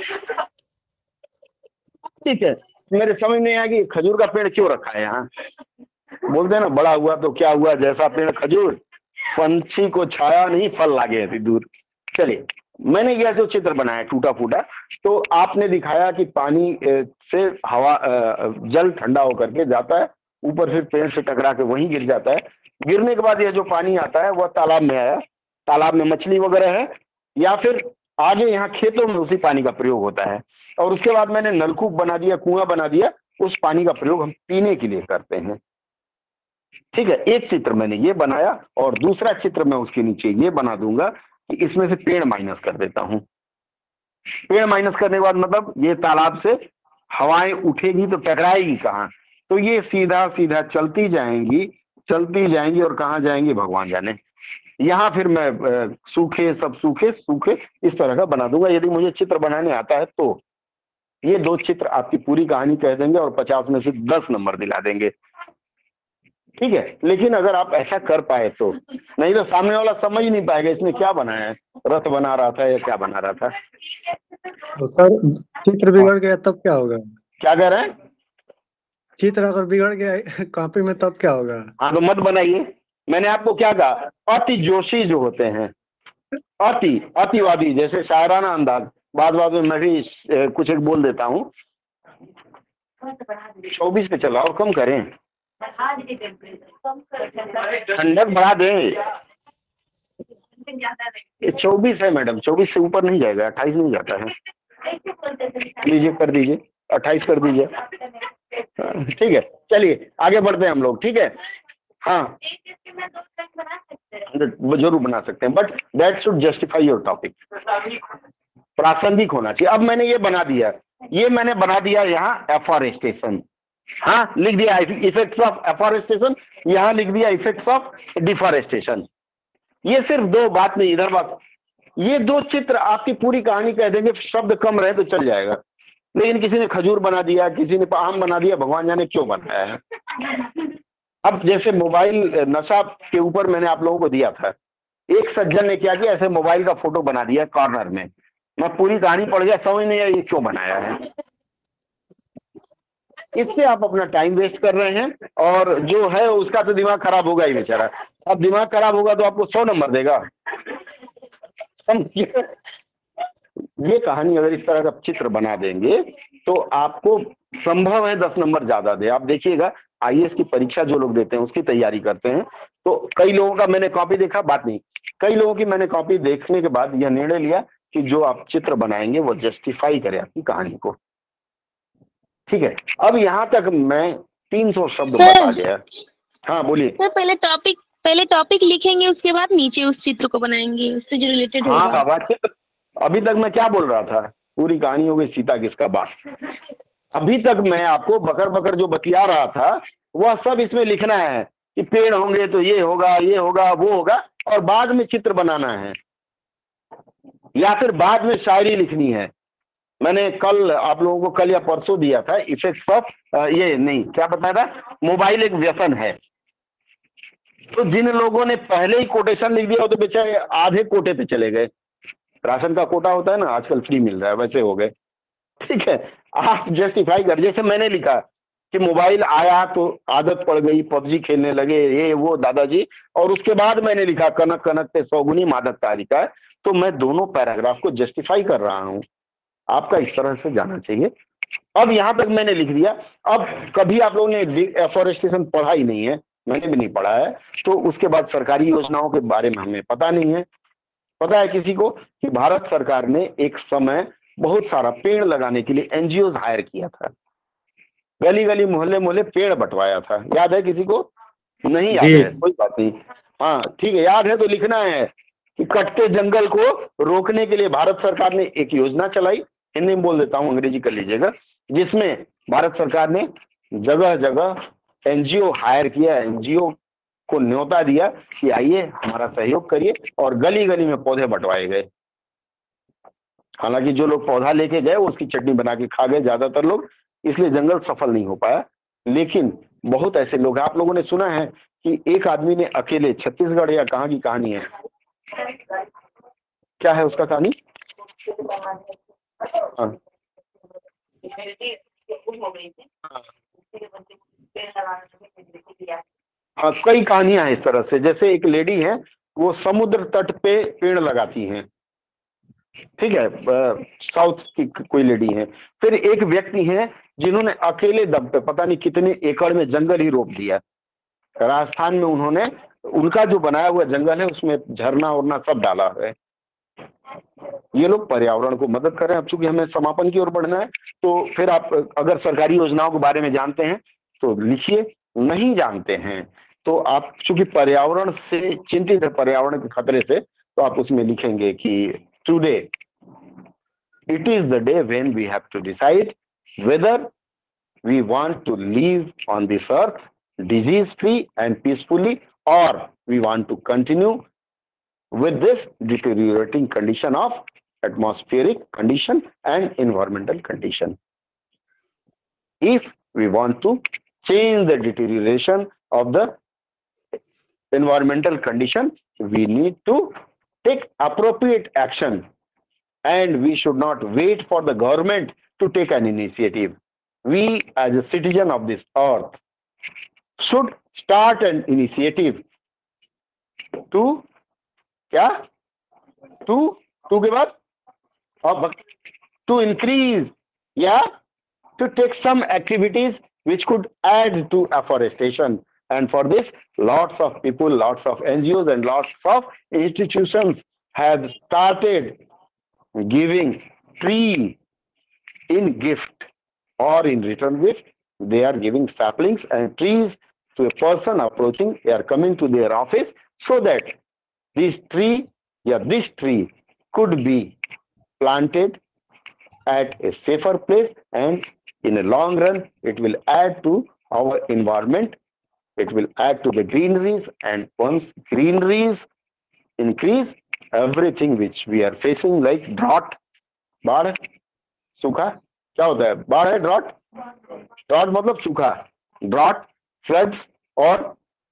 ठीक है, मेरे समझ नहीं आया कि खजूर का पेड़ क्यों रखा है यहाँ। बोलते हैं ना, बड़ा हुआ तो क्या हुआ, जैसा पेड़ खजूर, पंछी को छाया नहीं फल लागे थी दूर। चलिए, मैंने यह जो चित्र बनाया टूटा फूटा, तो आपने दिखाया कि पानी से हवा जल ठंडा होकर के जाता है ऊपर, फिर पेड़ से टकरा के वहीं गिर जाता है। गिरने के बाद यह जो पानी आता है वह तालाब में आया, तालाब में मछली वगैरह है, या फिर आगे यहाँ खेतों में उसी पानी का प्रयोग होता है। और उसके बाद मैंने नलकूप बना दिया, कुआं बना दिया, उस पानी का प्रयोग हम पीने के लिए करते हैं। ठीक है, एक चित्र मैंने ये बनाया और दूसरा चित्र मैं उसके नीचे ये बना दूंगा कि इसमें से पेड़ माइनस कर देता हूं। पेड़ माइनस करने के बाद मतलब ये तालाब से हवाएं उठेगी तो टकराएगी कहाँ, तो ये सीधा सीधा चलती जाएंगी और कहाँ जाएंगी भगवान जाने। यहाँ फिर मैं सूखे सब सूखे सूखे इस तरह का बना दूंगा। यदि मुझे चित्र बनाने आता है तो ये 2 चित्र आपकी पूरी कहानी कह देंगे और 50 में से 10 नंबर दिला देंगे। ठीक है, लेकिन अगर आप ऐसा कर पाए तो, नहीं तो सामने वाला समझ नहीं पाएगा इसने क्या बनाया है, रथ बना रहा था या क्या बना रहा था। तो सर चित्र बिगड़ गया तब क्या होगा? क्या कह रहे हैं? चित्र अगर बिगड़ गया कॉपी में तब क्या होगा? हाँ तो मत बनाइए। मैंने आपको क्या कहा, अति जोशी जो होते हैं, अतिवादी, जैसे शायराना अंदाज, बाद में मैं भी कुछ एक बोल देता हूँ। 24 पे चला और कम करें, ठंडक बढ़ा दें। 24 है मैडम, 24 से ऊपर नहीं जाएगा, 28 नहीं जाता है। लीजिए कर दीजिए, 28 कर दीजिए। ठीक है, चलिए आगे बढ़ते हैं हम लोग। ठीक है, हाँ जरूर बना सकते हैं, but that should justify your topic, प्रासंगिक होना चाहिए। अब मैंने ये बना दिया, मैंने बना दिया यहाँ एफॉरेस्टेशन। हाँ लिख दिया इफेक्ट्स ऑफ एफॉरेस्टेशन, यहाँ लिख दिया इफेक्ट्स ऑफ डिफॉरेस्टेशन। ये सिर्फ 2 बात नहीं, इधर बात, ये 2 चित्र आपकी पूरी कहानी कह देंगे। शब्द कम रहे तो चल जाएगा, लेकिन किसी ने खजूर बना दिया, किसी ने आम बना दिया, भगवान जाने क्यों बनाया है। अब जैसे मोबाइल नशा के ऊपर मैंने आप लोगों को दिया था, एक सज्जन ने क्या किया, ऐसे मोबाइल का फोटो बना दिया कॉर्नर में। मैं पूरी कहानी पढ़ गया, समझ नहीं आया ये क्यों बनाया है। इससे आप अपना टाइम वेस्ट कर रहे हैं, और जो है उसका तो दिमाग खराब होगा ही बेचारा। अब दिमाग खराब होगा तो आपको 100 नंबर देगा। समझिए, ये कहानी अगर इस तरह का चित्र बना देंगे तो आपको संभव है 10 नंबर ज्यादा दे। आप देखिएगा आईएएस की परीक्षा जो लोग देते हैं, उसकी तैयारी करते हैं, तो कई लोगों का मैंने कॉपी देखा, बात नहीं, कई लोगों की मैंने कॉपी देखने के बाद यह निर्णय लिया कि जो आप चित्र बनाएंगे वो जस्टिफाई करे आपकी कहानी को। ठीक है, अब यहाँ तक मैं 300 शब्द बता गया। हाँ बोलिए सर, पहले टॉपिक लिखेंगे, उसके बाद नीचे उस चित्र को बनाएंगे, उससे जो रिलेटेड होगा। हाँ बाबा, चित्र अभी तक मैं क्या बोल रहा था, पूरी कहानी हो गई सीता किसका बाप। अभी तक मैं आपको बकर बकर जो बतिया रहा था वह सब इसमें लिखना है कि पेड़ होंगे तो ये होगा वो होगा, और बाद में चित्र बनाना है, या फिर बाद में शायरी लिखनी है। मैंने कल आप लोगों को, कल या परसों दिया था इफेक्ट्स ऑफ, ये नहीं क्या बताया था, मोबाइल एक व्यसन है। तो जिन लोगों ने पहले ही कोटेशन लिख दिया वो तो बेचारे आधे कोटे पे चले गए। राशन का कोटा होता है ना, आजकल फ्री मिल रहा है, वैसे हो गए। ठीक है, आप जस्टिफाई कर, जैसे मैंने लिखा कि मोबाइल आया तो आदत पड़ गई, पबजी खेलने लगे, ये वो दादाजी, और उसके बाद मैंने लिखा कनक कनक पे सौगुनी मादक तारिका है। तो मैं दोनों पैराग्राफ को जस्टिफाई कर रहा हूं, आपका इस तरह से जाना चाहिए। अब यहां तक मैंने लिख दिया। अब कभी आप लोगों ने एफॉरेस्टेशन पढ़ा ही नहीं है, मैंने भी नहीं पढ़ा है, तो उसके बाद सरकारी योजनाओं के बारे में हमें पता नहीं है। पता है किसी को कि भारत सरकार ने एक समय बहुत सारा पेड़ लगाने के लिए एनजीओ हायर किया था, गली गली मोहल्ले मोहल्ले पेड़ बंटवाया था, याद है किसी को? नहीं याद है, कोई बात नहीं। हाँ ठीक है, याद है तो लिखना है कि कटते जंगल को रोकने के लिए भारत सरकार ने एक योजना चलाई, हिंदी में बोल देता हूँ, अंग्रेजी कर लीजिएगा, जिसमें भारत सरकार ने जगह जगह एनजीओ हायर किया, एनजीओ को न्योता दिया कि आइए हमारा सहयोग करिए, और गली गली में पौधे बंटवाए गए। हालांकि जो लोग पौधा लेके गए उसकी चटनी बना के खा गए ज्यादातर लोग, इसलिए जंगल सफल नहीं हो पाया। लेकिन बहुत ऐसे लोग, आप लोगों ने सुना है कि एक आदमी ने अकेले, छत्तीसगढ़ या कहाँ की कहानी है, क्या है उसका कहानी? हाँ हाँ, कई कहानियां हैं इस तरह से। जैसे एक लेडी है, वो समुद्र तट पे पेड़ लगाती हैं, ठीक है, साउथ की कोई लेडी है। फिर एक व्यक्ति है जिन्होंने अकेले दम पे पता नहीं कितने एकड़ में जंगल ही रोप दिया। राजस्थान में उन्होंने उनका जो बनाया हुआ जंगल है उसमें झरना उरना सब डाला है। ये लोग पर्यावरण को मदद कर रहे हैं। अब चूंकि हमें समापन की ओर बढ़ना है, तो फिर आप अगर सरकारी योजनाओं के बारे में जानते हैं तो लिखिए, नहीं जानते हैं तो आप चूंकि पर्यावरण से चिंतित है, पर्यावरण के खतरे से, तो आप उसमें लिखेंगे कि today it is the day when we have to decide whether we want to live on this earth disease free and peacefully, or we want to continue with this deteriorating condition of atmospheric condition and environmental condition. If we want to change the deterioration of the environmental condition, we need to take appropriate action, and we should not wait for the government to take an initiative. We as a citizen of this earth should start an initiative to क्या to के बाद और to increase to take some activities which could add to afforestation, and for this lots of people, lots of NGOs and lots of institutions have started giving tree in gift, or in return gift they are giving saplings and trees to a person approaching. They are coming to their office so that this tree could be planted at a safer place, and in a long run it will add to our environment, it will add to the greeneries, and once greeneries increase, everything which we are facing like drought, बाढ़, सूखा, क्या होता है बाढ़ है, drought, drought मतलब सूखा, drought, floods और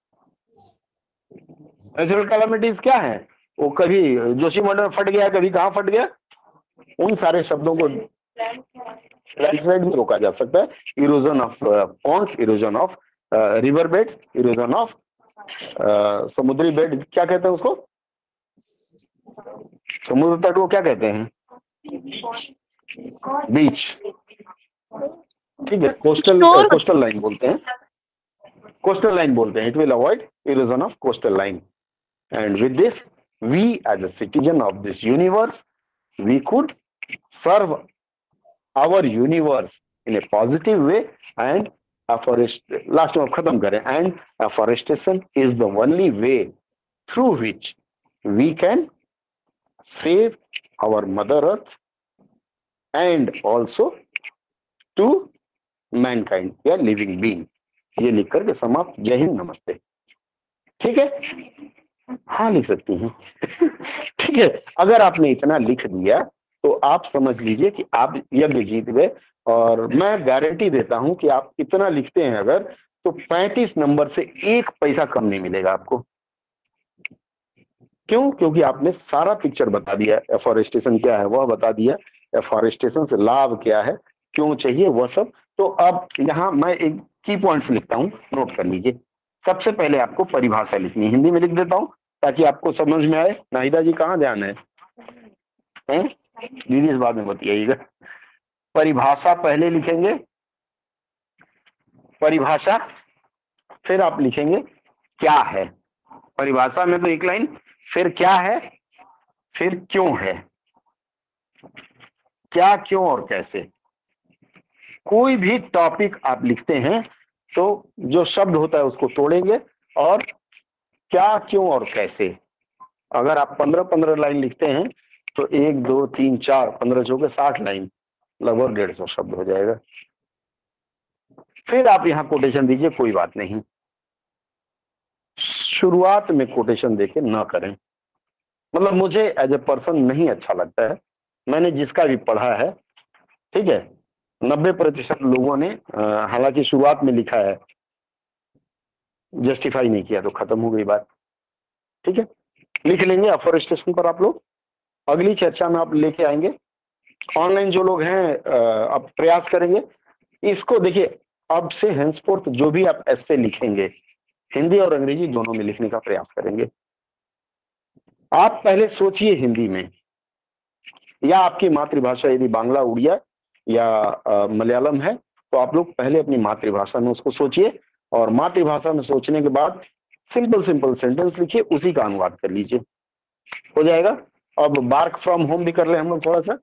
नेचुरल कैलामिटीज क्या है, वो कभी जोशीमठ में फट गया, कभी कहाँ फट गया, उन सारे शब्दों को लैंडस्लाइड में रोका जा सकता है। Erosion of ponds, erosion of river beds, erosion of समुद्री बेड, क्या कहते हैं उसको, समुद्र तट को क्या कहते हैं, बीच, ठीक है, कोस्टल लाइन बोलते हैं, कोस्टल लाइन बोलते हैं। It will avoid erosion of coastal line, and with this we as a citizen of this universe we could serve our universe in a positive way, and last में खत्म करें, and afforestation is the only way through which we can save our mother earth and also to mankind, या living being. ये लिख करके समाप्त। जय हिंद, नमस्ते। ठीक है, हाँ लिख सकती हैं। ठीक है, अगर आपने इतना लिख दिया तो आप समझ लीजिए कि आप यज्ञ जीत गए, और मैं गारंटी देता हूं कि आप इतना लिखते हैं अगर, तो 35 नंबर से 1 पैसा कम नहीं मिलेगा आपको। क्यों? क्योंकि आपने सारा पिक्चर बता दिया, एफॉरेस्टेशन क्या है वह बता दिया, एफॉरेस्टेशन से लाभ क्या है, क्यों चाहिए, वह सब। तो अब यहाँ मैं एक की पॉइंट्स लिखता हूँ, नोट कर लीजिए। सबसे पहले आपको परिभाषा लिखनी है, हिंदी में लिख देता हूँ ताकि आपको समझ में आए। नाहिदा जी कहाँ ध्यान है? दीदी इस बात में बताइएगा। परिभाषा पहले लिखेंगे, परिभाषा, फिर आप लिखेंगे क्या है। परिभाषा में तो 1 लाइन, फिर क्या है, फिर क्यों है, क्या, क्यों और कैसे। कोई भी टॉपिक आप लिखते हैं तो जो शब्द होता है उसको तोड़ेंगे, और क्या, क्यों और कैसे। अगर आप 15-15 लाइन लिखते हैं तो 1 2 3 4 15 चौके 60 लाइन, लगभग 150 शब्द हो जाएगा। फिर आप यहाँ कोटेशन दीजिए, कोई बात नहीं, शुरुआत में कोटेशन देके ना करें, मतलब मुझे एज ए पर्सन नहीं अच्छा लगता है। मैंने जिसका भी पढ़ा है, ठीक है, 90% लोगों ने हालांकि शुरुआत में लिखा है, जस्टिफाई नहीं किया, तो खत्म हो गई बात। ठीक है, लिख लेंगे अफॉरेस्टेशन पर आप लोग, अगली चर्चा में आप लेके आएंगे। ऑनलाइन जो लोग हैं अब प्रयास करेंगे इसको। देखिए, अब से हेंसफोर्थ जो भी आप ऐसे लिखेंगे, हिंदी और अंग्रेजी दोनों में लिखने का प्रयास करेंगे। आप पहले सोचिए हिंदी में, या आपकी मातृभाषा यदि बांग्ला, उड़िया या मलयालम है तो आप लोग पहले अपनी मातृभाषा में उसको सोचिए, और मातृभाषा में सोचने के बाद सिंपल सिंपल सेंटेंस लिखिए, उसी का अनुवाद कर लीजिए, हो जाएगा। अब वर्क फ्रॉम होम भी कर ले हम लोग थोड़ा सा।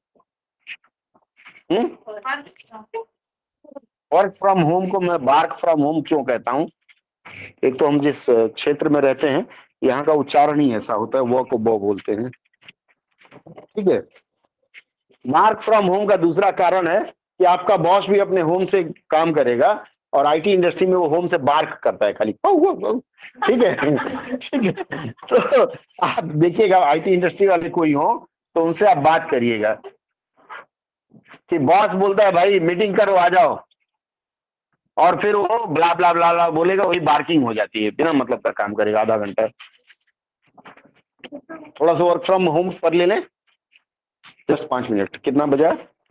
वर्क फ्रॉम होम को मैं वर्क फ्रॉम होम क्यों कहता हूँ? एक तो हम जिस क्षेत्र में रहते हैं यहाँ का उच्चारण ही ऐसा होता है, वो को बो बोलते हैं, ठीक है। वर्क फ्रॉम होम का दूसरा कारण है कि आपका बॉस भी अपने होम से काम करेगा, और आईटी इंडस्ट्री में वो होम से बार्क करता है खाली, ठीक है ठीक है। तो आप देखिएगा आईटी इंडस्ट्री वाले कोई हो तो उनसे आप बात करिएगा कि बॉस बोलता है भाई मीटिंग करो आ जाओ, और फिर वो ब्ला ब्ला ब्ला ब्ला बोलेगा, वही बार्किंग हो जाती है, बिना मतलब का काम करेगा आधा घंटा। थोड़ा सा वर्क फ्रॉम होम पर ले लें, जस्ट 5 मिनट। कितना बजा?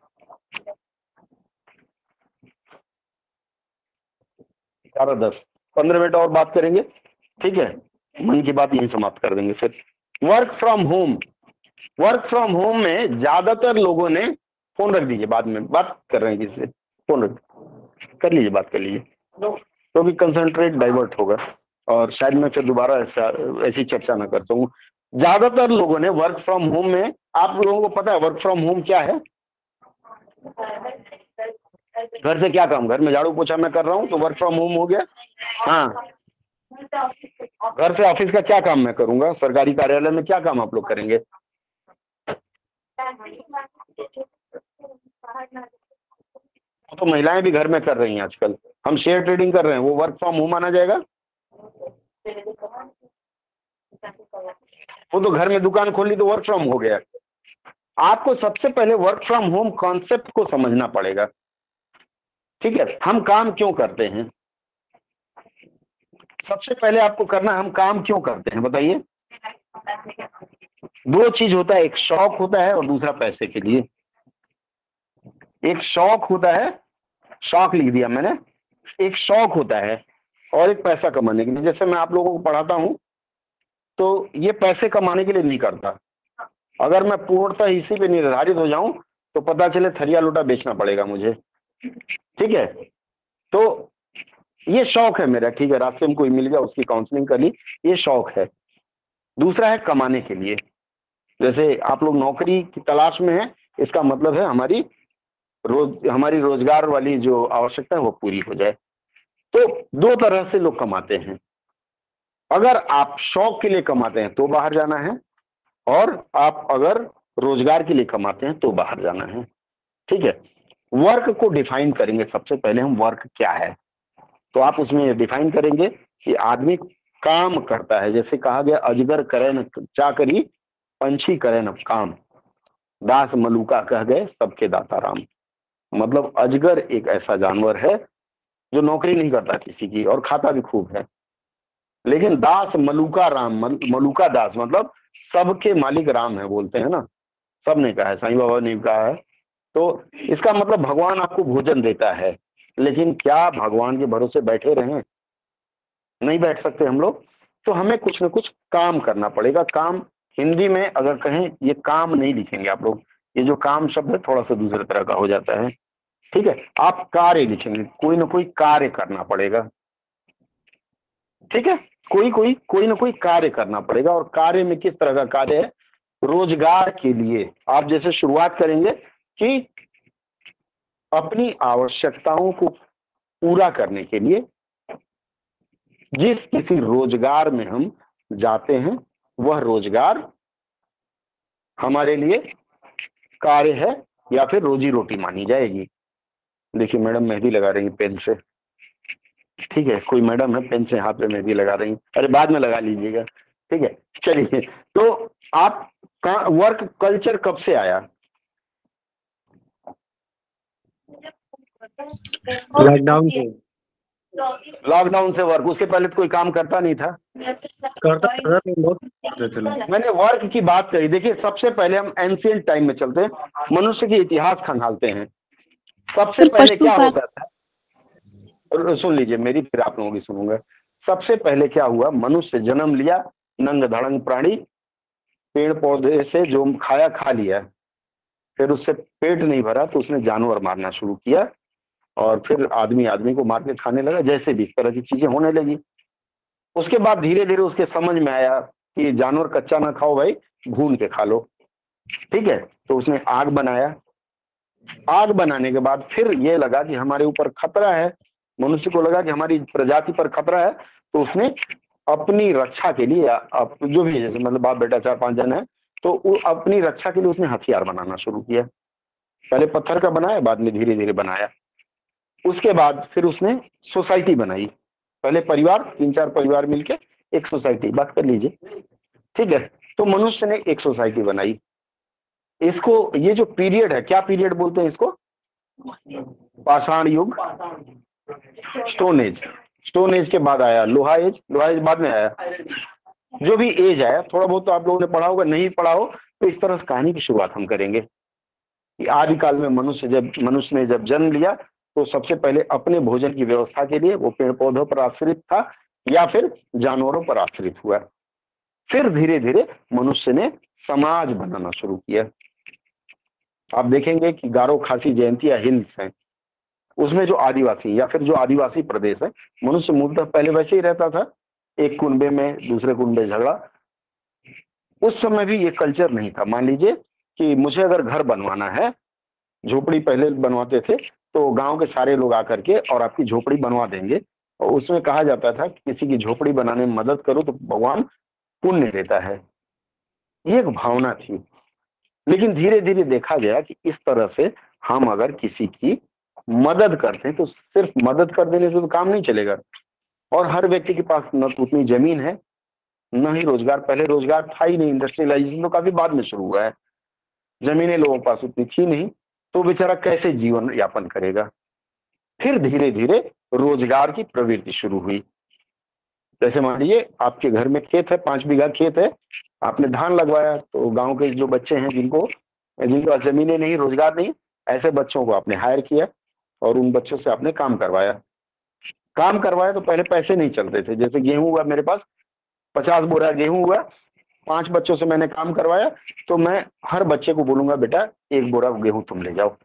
11:10। 15 मिनट और बात करेंगे, ठीक है। मन की बात यही समाप्त कर देंगे फिर। Work from home, work from home में ज्यादातर लोगों ने, फोन रख दीजिए, बाद में बात कर रहे हैं किससे, फोन रख कर लीजिए, बात कर लीजिए, तो भी कंसंट्रेट डाइवर्ट होगा और शायद मैं फिर दोबारा ऐसी चर्चा ना कर सकूं। ज्यादातर लोगों ने वर्क फ्रॉम होम में, आप लोगों को पता है वर्क फ्रॉम होम क्या है? घर से क्या काम, घर में झाड़ू पोछा मैं कर रहा हूं तो वर्क फ्रॉम होम हो गया। हाँ, घर से ऑफिस का क्या काम मैं करूंगा, सरकारी कार्यालय में क्या काम आप लोग करेंगे? तो महिलाएं भी घर में कर रही हैं आजकल, हम शेयर ट्रेडिंग कर रहे हैं, वो वर्क फ्रॉम होम माना जाएगा? वो तो घर में दुकान खोली तो वर्क फ्रॉम हो गया। आपको सबसे पहले वर्क फ्रॉम होम कॉन्सेप्ट को समझना पड़ेगा, ठीक है। हम काम क्यों करते हैं, सबसे पहले आपको करना, हम काम क्यों करते हैं बताइए। दो चीज होता है, एक शौक होता है और दूसरा पैसे के लिए। एक शौक होता है, शौक लिख दिया मैंने, एक शौक होता है और एक पैसा कमाने के लिए। जैसे मैं आप लोगों को पढ़ाता हूं तो ये पैसे कमाने के लिए नहीं करता। अगर मैं पूर्णतः इसी पे निर्धारित हो जाऊं तो पता चले थरिया लोटा बेचना पड़ेगा मुझे, ठीक है। तो ये शौक है मेरा, ठीक है, रास्ते में कोई मिल गया उसकी काउंसलिंग कर ली, ये शौक है। दूसरा है कमाने के लिए, जैसे आप लोग नौकरी की तलाश में हैं, इसका मतलब है हमारी रोजगार वाली जो आवश्यकता है वो पूरी हो जाए। तो दो तरह से लोग कमाते हैं, अगर आप शौक के लिए कमाते हैं तो बाहर जाना है, और आप अगर रोजगार के लिए कमाते हैं तो बाहर जाना है, ठीक है। वर्क को डिफाइन करेंगे, सबसे पहले हम वर्क क्या है, तो आप उसमें डिफाइन करेंगे कि आदमी काम करता है, जैसे कहा गया अजगर करे न चाकरी, पंछी करे न काम, दास मलुका कह गए सबके दाता राम। मतलब अजगर एक ऐसा जानवर है जो नौकरी नहीं करता किसी की और खाता भी खूब है, लेकिन दास मलुका राम, मलुका दास मतलब सबके मालिक राम है, बोलते हैं ना, सबने कहा है, साईं बाबा ने कहा है। तो इसका मतलब भगवान आपको भोजन देता है, लेकिन क्या भगवान के भरोसे बैठे रहें? नहीं बैठ सकते हम लोग, तो हमें कुछ न कुछ काम करना पड़ेगा। काम हिंदी में अगर कहें, ये काम नहीं लिखेंगे आप लोग, ये जो काम शब्द है थोड़ा सा दूसरे तरह का हो जाता है, ठीक है। आप कार्य लिखेंगे, कोई ना कोई कार्य करना पड़ेगा, ठीक है। कोई ना कोई कार्य करना पड़ेगा, और कार्य में किस तरह का कार्य है? रोजगार के लिए आप जैसे शुरुआत करेंगे कि अपनी आवश्यकताओं को पूरा करने के लिए जिस किसी रोजगार में हम जाते हैं, वह रोजगार हमारे लिए कार्य है या फिर रोजी रोटी मानी जाएगी। देखिए मैडम मेहंदी लगा रही है पेन से, ठीक है, कोई मैडम है पेन से हाथ पे मेहंदी लगा रही है, अरे बाद में लगा लीजिएगा, ठीक है। चलिए, तो आप वर्क कल्चर कब से आया? लॉकडाउन से। लॉकडाउन से वर्क, उसके पहले तो कोई काम करता नहीं था। करता था सर, बहुत करते थे लोग। मैंने वर्क की बात करी। देखिए सबसे पहले हम एंशिएंट टाइम में चलते हैं, मनुष्य के इतिहास खंगालते हैं। सबसे पहले क्या होता था, और सुन लीजिए मेरी, फिर आप लोगों की सुनूंगा। सबसे पहले क्या हुआ, मनुष्य जन्म लिया, नंग धड़ंग प्राणी, पेड़ पौधे से जो खाया खा लिया, फिर उससे पेट नहीं भरा तो उसने जानवर मारना शुरू किया, और फिर आदमी आदमी को मार के खाने लगा, जैसे भी इस तरह की चीजें होने लगी। उसके बाद धीरे धीरे उसके समझ में आया कि जानवर कच्चा ना खाओ भाई, भून के खा लो। ठीक है, तो उसने आग बनाया। आग बनाने के बाद फिर ये लगा कि हमारे ऊपर खतरा है, मनुष्य को लगा कि हमारी प्रजाति पर खतरा है, तो उसने अपनी रक्षा के लिए, जो भी है, जैसे मतलब बाप बेटा 4-5 जन है, तो अपनी रक्षा के लिए उसने हथियार बनाना शुरू किया। पहले पत्थर का बनाया, बाद में धीरे धीरे बनाया। उसके बाद फिर उसने सोसाइटी बनाई। पहले परिवार, 3-4 परिवार मिलके एक सोसाइटी, बात कर लीजिए। ठीक है, तो मनुष्य ने एक सोसाइटी बनाई। इसको, ये जो पीरियड है, क्या पीरियड बोलते हैं इसको? पाषाण युग, स्टोन एज। स्टोन एज के बाद आया लोहा एज, लोहा एज बाद में आया। जो भी एज आया, थोड़ा बहुत तो आप लोगों ने पढ़ा होगा, नहीं पढ़ा हो तो इस तरह से कहानी की शुरुआत हम करेंगे कि आदिकाल में मनुष्य ने जब जन्म लिया तो सबसे पहले अपने भोजन की व्यवस्था के लिए वो पेड़ पौधों पर आश्रित था या फिर जानवरों पर आश्रित हुआ। फिर धीरे धीरे मनुष्य ने समाज बनाना शुरू किया। आप देखेंगे कि गारो, खासी, जयंती या हिल्स हैं, उसमें जो आदिवासी या फिर जो आदिवासी प्रदेश है, मनुष्य मूलतः पहले वैसे ही रहता था, एक कुनबे में दूसरे कुनबे झगड़ा। उस समय भी ये कल्चर नहीं था। मान लीजिए कि मुझे अगर घर बनवाना है, झोपड़ी पहले बनवाते थे, तो गांव के सारे लोग आकर के और आपकी झोपड़ी बनवा देंगे, और उसमें कहा जाता था कि किसी की झोपड़ी बनाने में मदद करो तो भगवान पुण्य देता है। ये एक भावना थी। लेकिन धीरे धीरे देखा गया कि इस तरह से हम अगर किसी की मदद करते हैं तो सिर्फ मदद कर देने से तो काम नहीं चलेगा। और हर व्यक्ति के पास न तो उतनी जमीन है, न ही रोजगार। पहले रोजगार था ही नहीं, इंडस्ट्रियलाइजेशन तो काफी बाद में शुरू हुआ है। जमीनें लोगों के पास उतनी थी नहीं, तो बेचारा कैसे जीवन यापन करेगा। फिर धीरे धीरे रोजगार की प्रवृत्ति शुरू हुई। जैसे मान लीजिए आपके घर में खेत है, 5 बीघा खेत है, आपने धान लगवाया, तो गांव के जो बच्चे हैं जिनके पास जमीनें नहीं, रोजगार नहीं, ऐसे बच्चों को आपने हायर किया और उन बच्चों से आपने काम करवाया। तो पहले पैसे नहीं चलते थे। जैसे गेहूं हुआ, मेरे पास 50 बोरा गेहूं हुआ, 5 बच्चों से मैंने काम करवाया, तो मैं हर बच्चे को बोलूंगा बेटा 1 बोरा गेहूं तुम ले जाओ।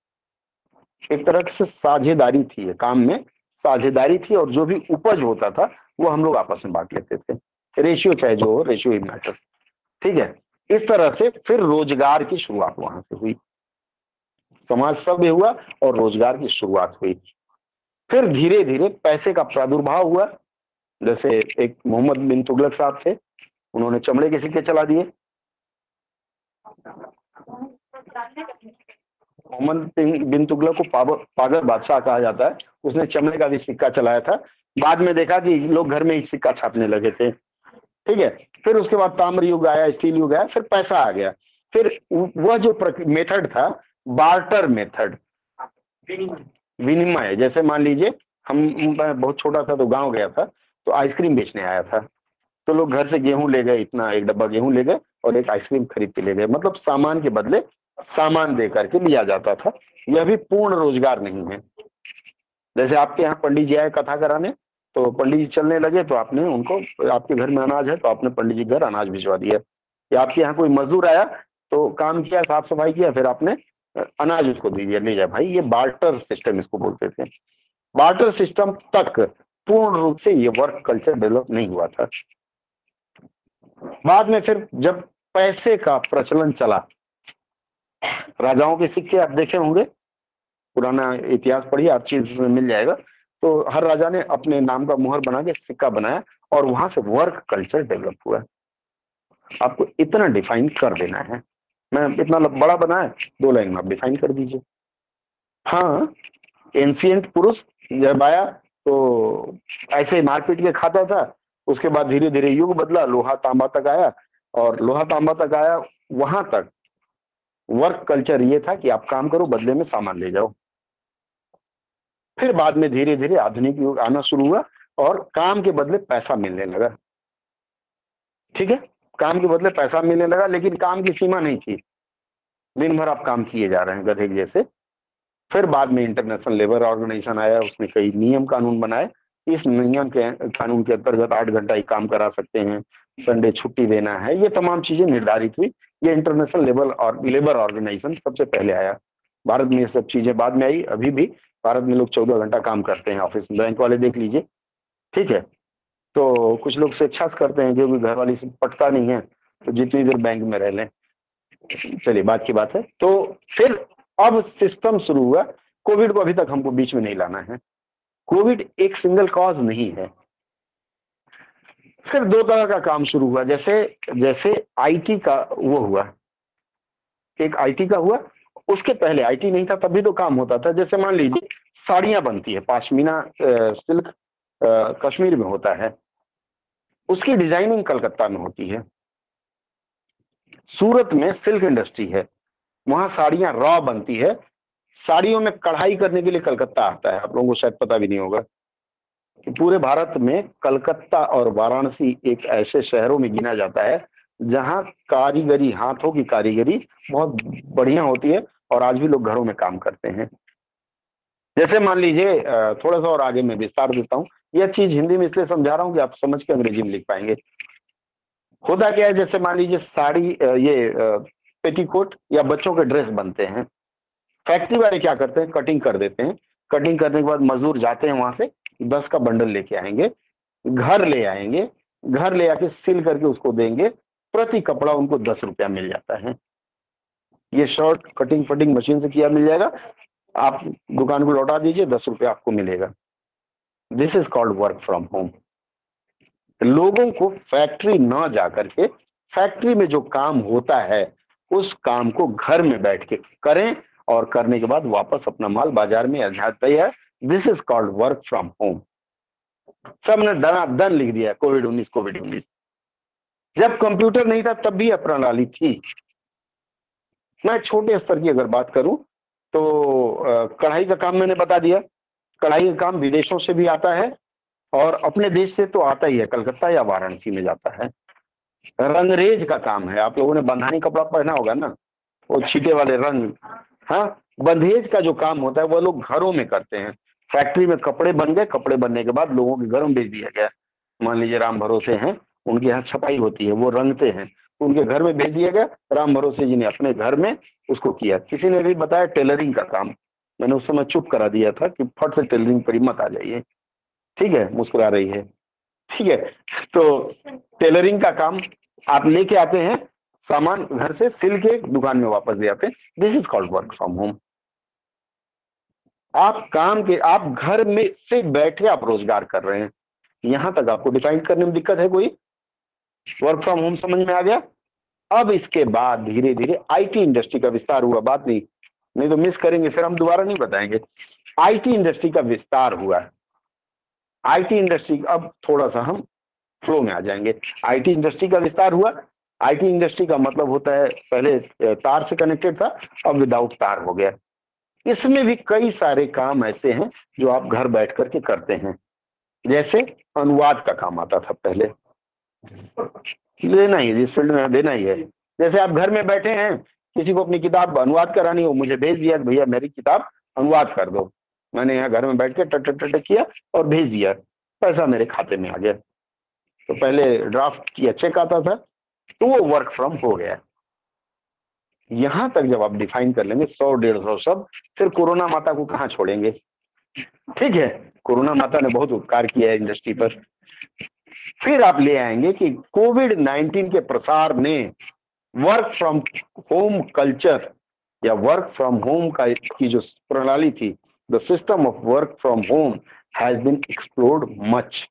एक तरह से साझेदारी थी, काम में साझेदारी थी, और जो भी उपज होता था वो हम लोग आपस में बांट लेते थे। रेशियो चाहे जो हो, रेशियो ही मैटर। ठीक है, इस तरह से फिर रोजगार की शुरुआत वहां से हुई, समाज सभ्य हुआ और रोजगार की शुरुआत हुई। फिर धीरे धीरे पैसे का प्रादुर्भाव हुआ। जैसे एक मोहम्मद बिन तुगलक साहब थे, उन्होंने चमड़े के सिक्के चला दिए। मोहम्मद बिन तुगलक को पागल बादशाह कहा जाता है। उसने चमड़े का भी सिक्का चलाया था। बाद में देखा कि लोग घर में ही सिक्का छापने लगे थे। ठीक है, फिर उसके बाद ताम्र युग आया, स्टील युग आया, फिर पैसा आ गया। फिर वह जो मेथड था, बार्टर मेथड, विनिमय। जैसे मान लीजिए मैं बहुत छोटा था तो गांव गया था, तो आइसक्रीम बेचने आया था, तो लोग घर से गेहूं ले गए, इतना एक डब्बा गेहूं ले गए और एक आइसक्रीम खरीद के ले गए। मतलब सामान के बदले सामान दे करके लिया जाता था। यह भी पूर्ण रोजगार नहीं है। जैसे आपके यहाँ पंडित जी आए कथा कराने, तो पंडित जी चलने लगे, तो आपने उनको, आपके घर में अनाज है तो आपने पंडित जी घर अनाज भिजवा दिया। या आपके यहाँ कोई मजदूर आया तो काम किया, साफ सफाई किया, फिर आपने अनाज उसको दे दिया, ले जाए भाई। ये बार्टर सिस्टम इसको बोलते थे। बार्टर सिस्टम तक पूर्ण रूप से ये वर्क कल्चर डेवलप नहीं हुआ था। बाद में फिर जब पैसे का प्रचलन चला, राजाओं के सिक्के आप देखे होंगे, पुराना इतिहास पढ़िए, हर चीज में मिल जाएगा। तो हर राजा ने अपने नाम का मुहर बना के सिक्का बनाया और वहां से वर्क कल्चर डेवलप हुआ। आपको इतना डिफाइन कर देना है। मैं इतना बड़ा बनाया, 2 लाइन में आप डिफाइन कर दीजिए। हाँ, एंशिएंट पुरुष जब आया तो ऐसे ही मारपीट के खाता था। उसके बाद धीरे धीरे युग बदला, लोहा तांबा तक आया, और लोहा तांबा तक आया, वहां तक वर्क कल्चर ये था कि आप काम करो, बदले में सामान ले जाओ। फिर बाद में धीरे धीरे आधुनिक युग आना शुरू हुआ और काम के बदले पैसा मिलने लगा। ठीक है, काम के बदले पैसा मिलने लगा, लेकिन काम की सीमा नहीं थी। दिन भर आप काम किए जा रहे हैं गधे जैसे। फिर बाद में इंटरनेशनल लेबर ऑर्गेनाइजेशन आया, उसने कई नियम कानून बनाए। इस नियम के कानून के अंतर्गत 8 घंटा ही काम करा सकते हैं, संडे छुट्टी देना है, ये तमाम चीजें निर्धारित हुई। ये इंटरनेशनल लेबर ऑर्गेनाइजेशन सबसे पहले आया। भारत में ये सब चीजें बाद में आई। अभी भी भारत में लोग 14 घंटा काम करते हैं ऑफिस में, बैंक वाले देख लीजिए। ठीक है, तो कुछ लोग स्वेच्छा से करते हैं क्योंकि घर वाली से पटता नहीं है, तो जितनी देर बैंक में रह लें। चलिए बात की बात है। तो फिर अब सिस्टम शुरू हुआ। कोविड को अभी तक हमको बीच में नहीं लाना है। कोविड एक सिंगल कॉज नहीं है। फिर दो तरह का काम शुरू हुआ, जैसे जैसे आईटी का वो हुआ, एक आईटी का हुआ। उसके पहले आईटी नहीं था तब भी तो काम होता था। जैसे मान लीजिए साड़ियां बनती है, पाशमीना सिल्क कश्मीर में होता है, उसकी डिजाइनिंग कलकत्ता में होती है। सूरत में सिल्क इंडस्ट्री है, वहां साड़ियां रॉ बनती है। साड़ियों में कढ़ाई करने के लिए कलकत्ता आता है। आप लोगों को शायद पता भी नहीं होगा कि पूरे भारत में कलकत्ता और वाराणसी एक ऐसे शहरों में गिना जाता है जहां कारीगरी, हाथों की कारीगरी बहुत बढ़िया होती है और आज भी लोग घरों में काम करते हैं। जैसे मान लीजिए थोड़ा सा और आगे मैं विस्तार देता हूँ। यह चीज हिंदी में इसलिए समझा रहा हूँ कि आप समझ के अंग्रेजी में लिख पाएंगे। होता क्या है, जैसे मान लीजिए साड़ी, ये पेटीकोट या बच्चों के ड्रेस बनते हैं। फैक्ट्री वाले क्या करते हैं, कटिंग कर देते हैं। कटिंग करने के बाद मजदूर जाते हैं, वहां से 10 का बंडल लेके आएंगे, घर ले आएंगे, घर ले आके सिल करके उसको देंगे। प्रति कपड़ा उनको 10 रुपया मिल जाता है। ये शर्ट कटिंग फटिंग मशीन से किया मिल जाएगा, आप दुकान को लौटा दीजिए, 10 रुपया आपको मिलेगा। This is called work from home. लोगों को फैक्ट्री न जा करके फैक्ट्री में जो काम होता है उस काम को घर में बैठ के करें और करने के बाद वापस अपना माल बाजार में जाते हैं। This is called work from home. सबने दन लिख दिया कोविड 19। जब कंप्यूटर नहीं था तब भी यह प्रणाली थी। मैं छोटे स्तर की अगर बात करूं तो कढ़ाई का काम मैंने बता दिया। कढ़ाई का काम विदेशों से भी आता है और अपने देश से तो आता ही है, कलकत्ता या वाराणसी में जाता है। रंगरेज का काम है, आप लोगों ने बंधानी कपड़ा पहना होगा ना, वो छीटे वाले रंग। हाँ, बंधेज का जो काम होता है वो लोग घरों में करते हैं। फैक्ट्री में कपड़े बन गए, कपड़े बनने के बाद लोगों के घरों में भेज दिया गया। मान लीजिए राम भरोसे हैं, उनके यहाँ छपाई होती है, वो रंगते हैं, उनके घर में भेज दिया गया। राम भरोसे जी ने अपने घर में उसको किया। किसी ने भी बताया टेलरिंग का काम, मैंने उस समय चुप करा दिया था कि फट से टेलरिंग पर ही मत आ जाइए। ठीक है, मुस्कुरा रही है। ठीक है, तो टेलरिंग का काम आप लेके आते हैं, सामान घर से सिल के दुकान में वापस दे आते हैं। This is called work from home. आप घर में से बैठे आप रोजगार कर रहे हैं। यहां तक आपको डिफाइन करने में दिक्कत है कोई? वर्क फ्रॉम होम समझ में आ गया? अब इसके बाद धीरे धीरे आईटी इंडस्ट्री का विस्तार हुआ। बात नहीं तो मिस करेंगे, फिर हम दोबारा नहीं बताएंगे। आईटी इंडस्ट्री का विस्तार हुआ। आईटी इंडस्ट्री, अब थोड़ा सा हम फ्लो में आ जाएंगे। आईटी इंडस्ट्री का विस्तार हुआ। आईटी इंडस्ट्री का मतलब होता है पहले तार से कनेक्टेड था, अब विदाउट तार हो गया। इसमें भी कई सारे काम ऐसे हैं जो आप घर बैठ करके करते हैं। जैसे अनुवाद का काम आता था पहले, लेना ही, इस फील्ड में देना ही है। जैसे आप घर में बैठे हैं, किसी को अपनी किताब अनुवाद करानी हो, मुझे भेज दिया भैया मेरी किताब अनुवाद कर दो, मैंने यहाँ घर में बैठ के टट टट टट किया और भेज दिया, पैसा मेरे खाते में आ गया। तो पहले ड्राफ्ट किया चेक आता था, तो वो वर्क फ्रॉम हो गया। यहां तक जब आप डिफाइन कर लेंगे 100-150 शब्द, फिर कोरोना माता को कहां छोड़ेंगे? ठीक है, कोरोना माता ने बहुत उपकार किया है इंडस्ट्री पर। फिर आप ले आएंगे कि कोविड-19 के प्रसार ने वर्क फ्रॉम होम कल्चर या वर्क फ्रॉम होम की जो प्रणाली थी, the system of work from home has been explored much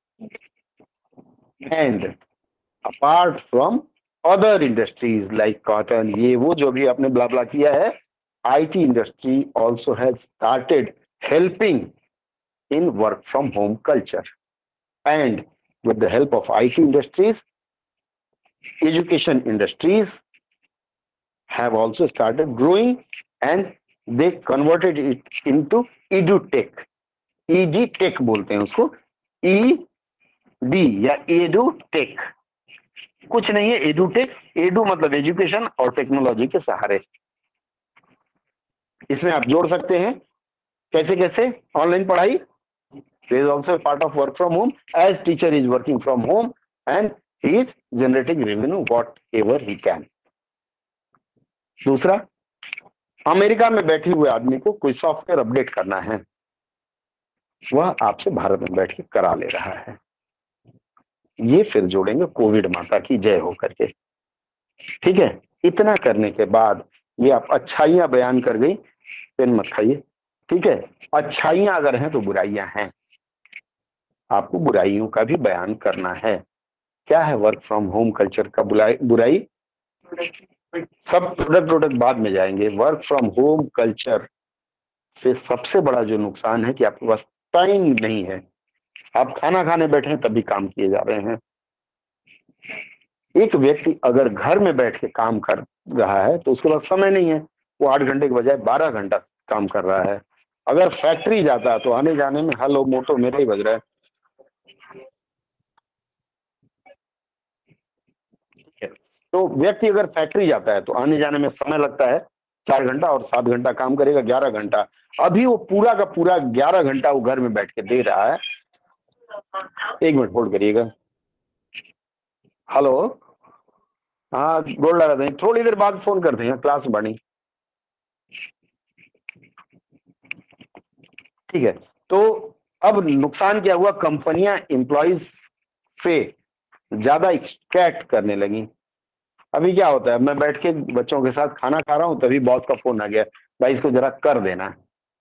and apart from other industries like cotton, ये वो जो भी आपने ब्ला ब्ला किया है, IT industry also has started helping in work from home culture, and with the help of IT industries, education industries have also started growing and they converted it into edutech. edtech बोलते हैं उसको, ed या edutech, कुछ नहीं है edutech। edu मतलब education और technology के सहारे। इसमें आप जोड़ सकते हैं कैसे कैसे ऑनलाइन पढ़ाई। There is also a part of work from home, as teacher is working from home and he is generating revenue whatever he can. दूसरा, अमेरिका में बैठे हुए आदमी को कोई सॉफ्टवेयर अपडेट करना है, वह आपसे भारत में बैठ के करा ले रहा है। ये फिर जोड़ेंगे कोविड माता की जय हो करके। ठीक है, इतना करने के बाद ये आप अच्छाइयां बयान कर गई, पेन मत खाइए। ठीक है, अच्छाइयां अगर हैं तो बुराइयां हैं, आपको बुराइयों का भी बयान करना है। क्या है वर्क फ्रॉम होम कल्चर का बुराई? सब प्रोडक्ट बाद में जाएंगे। वर्क फ्रॉम होम कल्चर से सबसे बड़ा जो नुकसान है कि आपके पास टाइम नहीं है। आप खाना खाने बैठे हैं तभी काम किए जा रहे हैं। एक व्यक्ति अगर घर में बैठ के काम कर रहा है तो उसके पास समय नहीं है, वो 8 घंटे के बजाय 12 घंटा काम कर रहा है। अगर फैक्ट्री जाता है तो आने जाने में हेलो मोटो मेरा ही बज रहा है। तो व्यक्ति अगर फैक्ट्री जाता है तो आने जाने में समय लगता है 4 घंटा, और 7 घंटा काम करेगा 11 घंटा। अभी वो पूरा का पूरा 11 घंटा वो घर में बैठ के दे रहा है। 1 मिनट होल्ड करिएगा। हेलो, हाँ बोल रहा था, थोड़ी देर बाद फोन करते हैं, क्लास बनी। ठीक है, तो अब नुकसान क्या हुआ? कंपनियां एम्प्लॉइज से ज्यादा एक्सट्रैक्ट करने लगी। अभी क्या होता है, मैं बैठ के बच्चों के साथ खाना खा रहा हूं, तभी बॉस का फोन आ गया, भाई इसको जरा कर देना।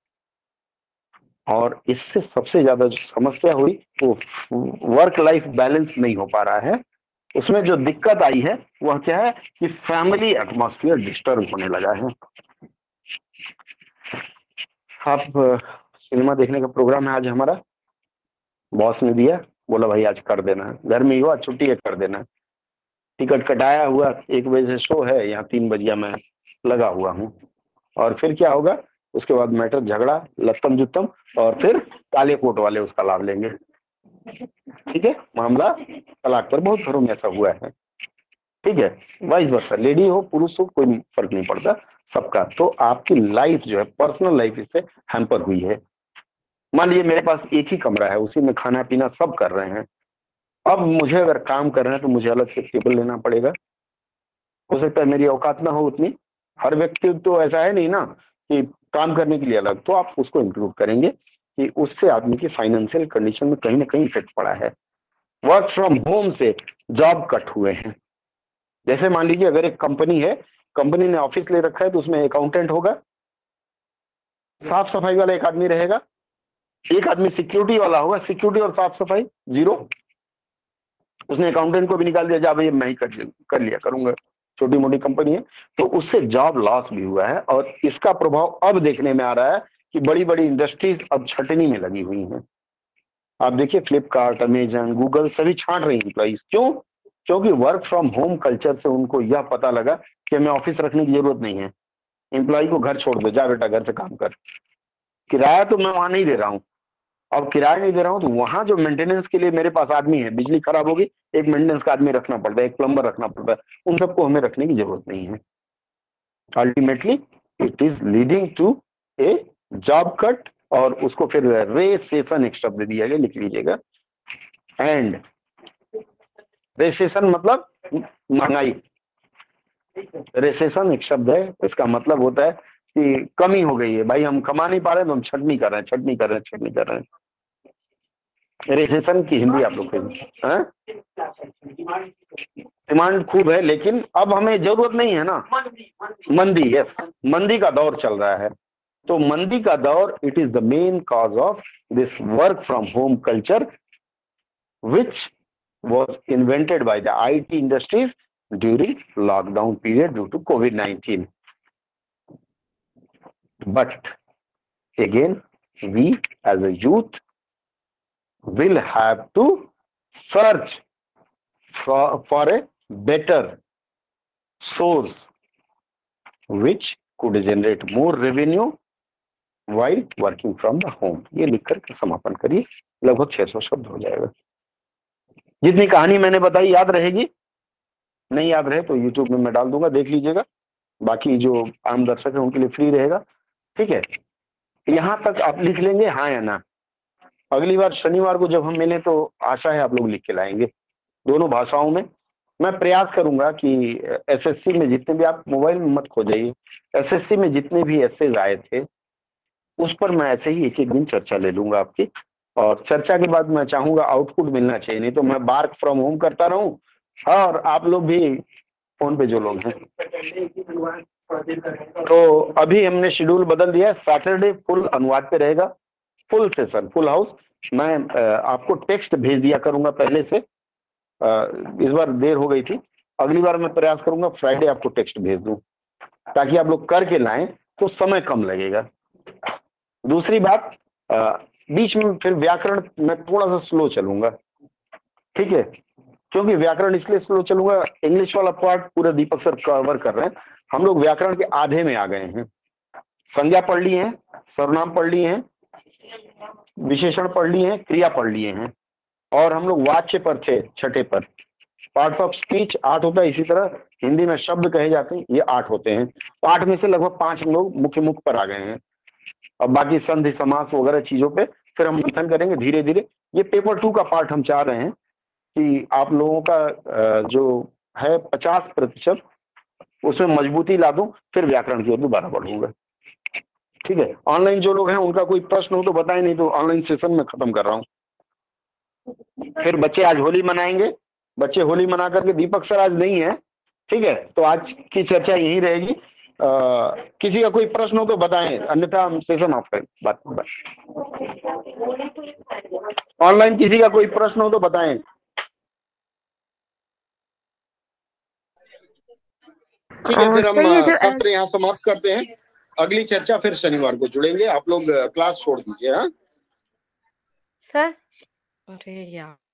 और इससे सबसे ज्यादा जो समस्या हुई वो वर्क लाइफ बैलेंस नहीं हो पा रहा है। उसमें जो दिक्कत आई है वह क्या है कि फैमिली एटमॉस्फेयर डिस्टर्ब होने लगा है। आप सिनेमा देखने का प्रोग्राम है आज हमारा, बॉस ने दिया, बोला भाई आज कर देना, घर में ही हुआ, छुट्टी है कर देना। टिकट कटाया हुआ, 1 बजे से शो है, यहाँ 3 बजे मैं लगा हुआ हूँ। और फिर क्या होगा? उसके बाद मैटर झगड़ा लत्तम जुत्तम, और फिर काले कोट वाले उसका लाभ लेंगे। ठीक है, मामला तलाक पर बहुत घरों में ऐसा हुआ है। ठीक है, वाइस वर्सा, लेडी हो पुरुष हो कोई फर्क नहीं पड़ता सबका। तो आपकी लाइफ जो है, पर्सनल लाइफ इससे हैम्पर हुई है। मान लीजिए मेरे पास एक ही कमरा है, उसी में खाना पीना सब कर रहे हैं। अब मुझे अगर काम कर रहे हैं तो मुझे अलग से टेबल लेना पड़ेगा। हो सकता है मेरी औकात ना हो उतनी, हर व्यक्ति तो ऐसा है नहीं ना कि काम करने के लिए अलग, तो आप उसको इंक्लूड करेंगे कि उससे आदमी की फाइनेंशियल कंडीशन में कहीं ना कहीं इफेक्ट पड़ा है। वर्क फ्रॉम होम से जॉब कट हुए हैं। जैसे मान लीजिए अगर एक कंपनी है, कंपनी ने ऑफिस ले रखा है, तो उसमें अकाउंटेंट होगा, साफ सफाई वाला एक आदमी रहेगा, एक आदमी सिक्योरिटी वाला होगा, सिक्योरिटी और साफ सफाई जीरो। उसने अकाउंटेंट को भी निकाल दिया, जा भाई मैं ही कर लिया करूंगा, छोटी मोटी कंपनी है। तो उससे जॉब लॉस भी हुआ है, और इसका प्रभाव अब देखने में आ रहा है कि बड़ी बड़ी इंडस्ट्रीज अब छटनी में लगी हुई हैं। आप देखिए फ्लिपकार्ट, अमेजन, गूगल सभी छांट रही एम्प्लॉइज। क्यों? क्योंकि वर्क फ्रॉम होम कल्चर से उनको यह पता लगा कि हमें ऑफिस रखने की जरूरत नहीं है, एम्प्लॉय को घर छोड़ दो, जा बेटा घर से काम कर। किराया तो मैं वहां नहीं दे रहा हूँ, अब किराया नहीं दे रहा हूँ तो वहां जो मेंटेनेंस के लिए मेरे पास आदमी है, बिजली खराब होगी एक मेंटेनेंस का आदमी रखना पड़ता है, एक प्लम्बर रखना पड़ता है, उन सबको हमें रखने की जरूरत नहीं है। Ultimately it is leading to a job cut, और उसको फिर रेसेशन एक शब्द दिया गया, लिख लीजिएगा। एंड रेसेशन मतलब महंगाई। रेसेशन एक शब्द है, इसका मतलब होता है कि कमी हो गई है, भाई हम कमा नहीं पा रहे तो हम छटनी कर रहे हैं, छटनी कर रहे हैं, छटनी कर रहे हैं। रेसेशन की हिंदी आप लोग डिमांड खूब है, लेकिन अब हमें जरूरत नहीं है ना। मंदी, यस, मंदी का दौर चल रहा है। तो मंदी का दौर, it is the main cause of this work from home culture which was invented by the IT industries during lockdown period due to COVID-19. But again, we as a youth will have to search for a better source which could generate more revenue while working from the home. ये लिख करके समापन करिए, लगभग 600 शब्द हो जाएगा। जितनी कहानी मैंने बताई याद रहेगी, नहीं याद रहे तो यूट्यूब में मैं डाल दूंगा, देख लीजिएगा। बाकी जो आम दर्शक है उनके लिए फ्री रहेगा। ठीक है, यहां तक आप लिख लेंगे हाँ या ना। अगली बार शनिवार को जब हम मिले तो आशा है आप लोग लिख के लाएंगे, दोनों भाषाओं में। मैं प्रयास करूंगा कि एसएससी में जितने भी, आप मोबाइल में मत खो जाइए, एसएससी में जितने भी एसेज आए थे उस पर मैं ऐसे ही एक एक दिन चर्चा ले लूंगा आपकी, और चर्चा के बाद मैं चाहूंगा आउटपुट मिलना चाहिए, नहीं तो मैं वर्क फ्रॉम होम करता रहूं और आप लोग भी फोन पे जो लोग हैं। तो अभी हमने शेड्यूल बदल दिया है, सैटरडे फुल अनुवाद पे रहेगा, फुल सेशन, फुल हाउस। मैं आपको टेक्स्ट भेज दिया करूंगा पहले से, इस बार देर हो गई थी, अगली बार मैं प्रयास करूंगा फ्राइडे आपको टेक्स्ट भेज दूं ताकि आप लोग करके लाएं तो समय कम लगेगा। दूसरी बात, बीच में फिर व्याकरण में थोड़ा सा स्लो चलूंगा, ठीक है, क्योंकि व्याकरण इसलिए स्लो चलूंगा, इंग्लिश वाला पार्ट पूरा दीपक सर कवर कर रहे हैं, हम लोग व्याकरण के आधे में आ गए हैं। संज्ञा पढ़ लिए हैं, सर्वनाम पढ़ लिए हैं, विशेषण पढ़ लिए हैं, क्रिया पढ़ लिए हैं, और हम लोग वाच्य पर थे छठे पर। पार्ट ऑफ स्पीच 8 होता है, इसी तरह हिंदी में शब्द कहे जाते हैं, ये 8 होते हैं। 8 में से लगभग 5 हम लोग मुख्य पर आ गए हैं। अब बाकी संधि समास वगैरह चीजों पे फिर हम मंथन करेंगे धीरे धीरे। ये पेपर 2 का पार्ट हम चाह रहे हैं कि आप लोगों का जो है 50% उसमें मजबूती ला दूं, फिर व्याकरण की ओर दोबारा बढ़ूंगा, ठीक है। ऑनलाइन जो लोग हैं उनका कोई प्रश्न हो तो बताएं, नहीं तो ऑनलाइन सेशन में खत्म कर रहा हूं। फिर बच्चे आज होली मनाएंगे, बच्चे होली मना करके, दीपक सर आज नहीं है, ठीक है, तो आज की चर्चा यही रहेगी। किसी का कोई प्रश्न हो तो बताएं, अन्यथा हम सेशन ऑफ करें। बात ऑनलाइन किसी का कोई प्रश्न हो तो बताएं। ठीक है, फिर हम सत्र यहाँ समाप्त करते हैं, अगली चर्चा फिर शनिवार को जुड़ेंगे। आप लोग क्लास छोड़ दीजिए। हाँ सर, अरे यार।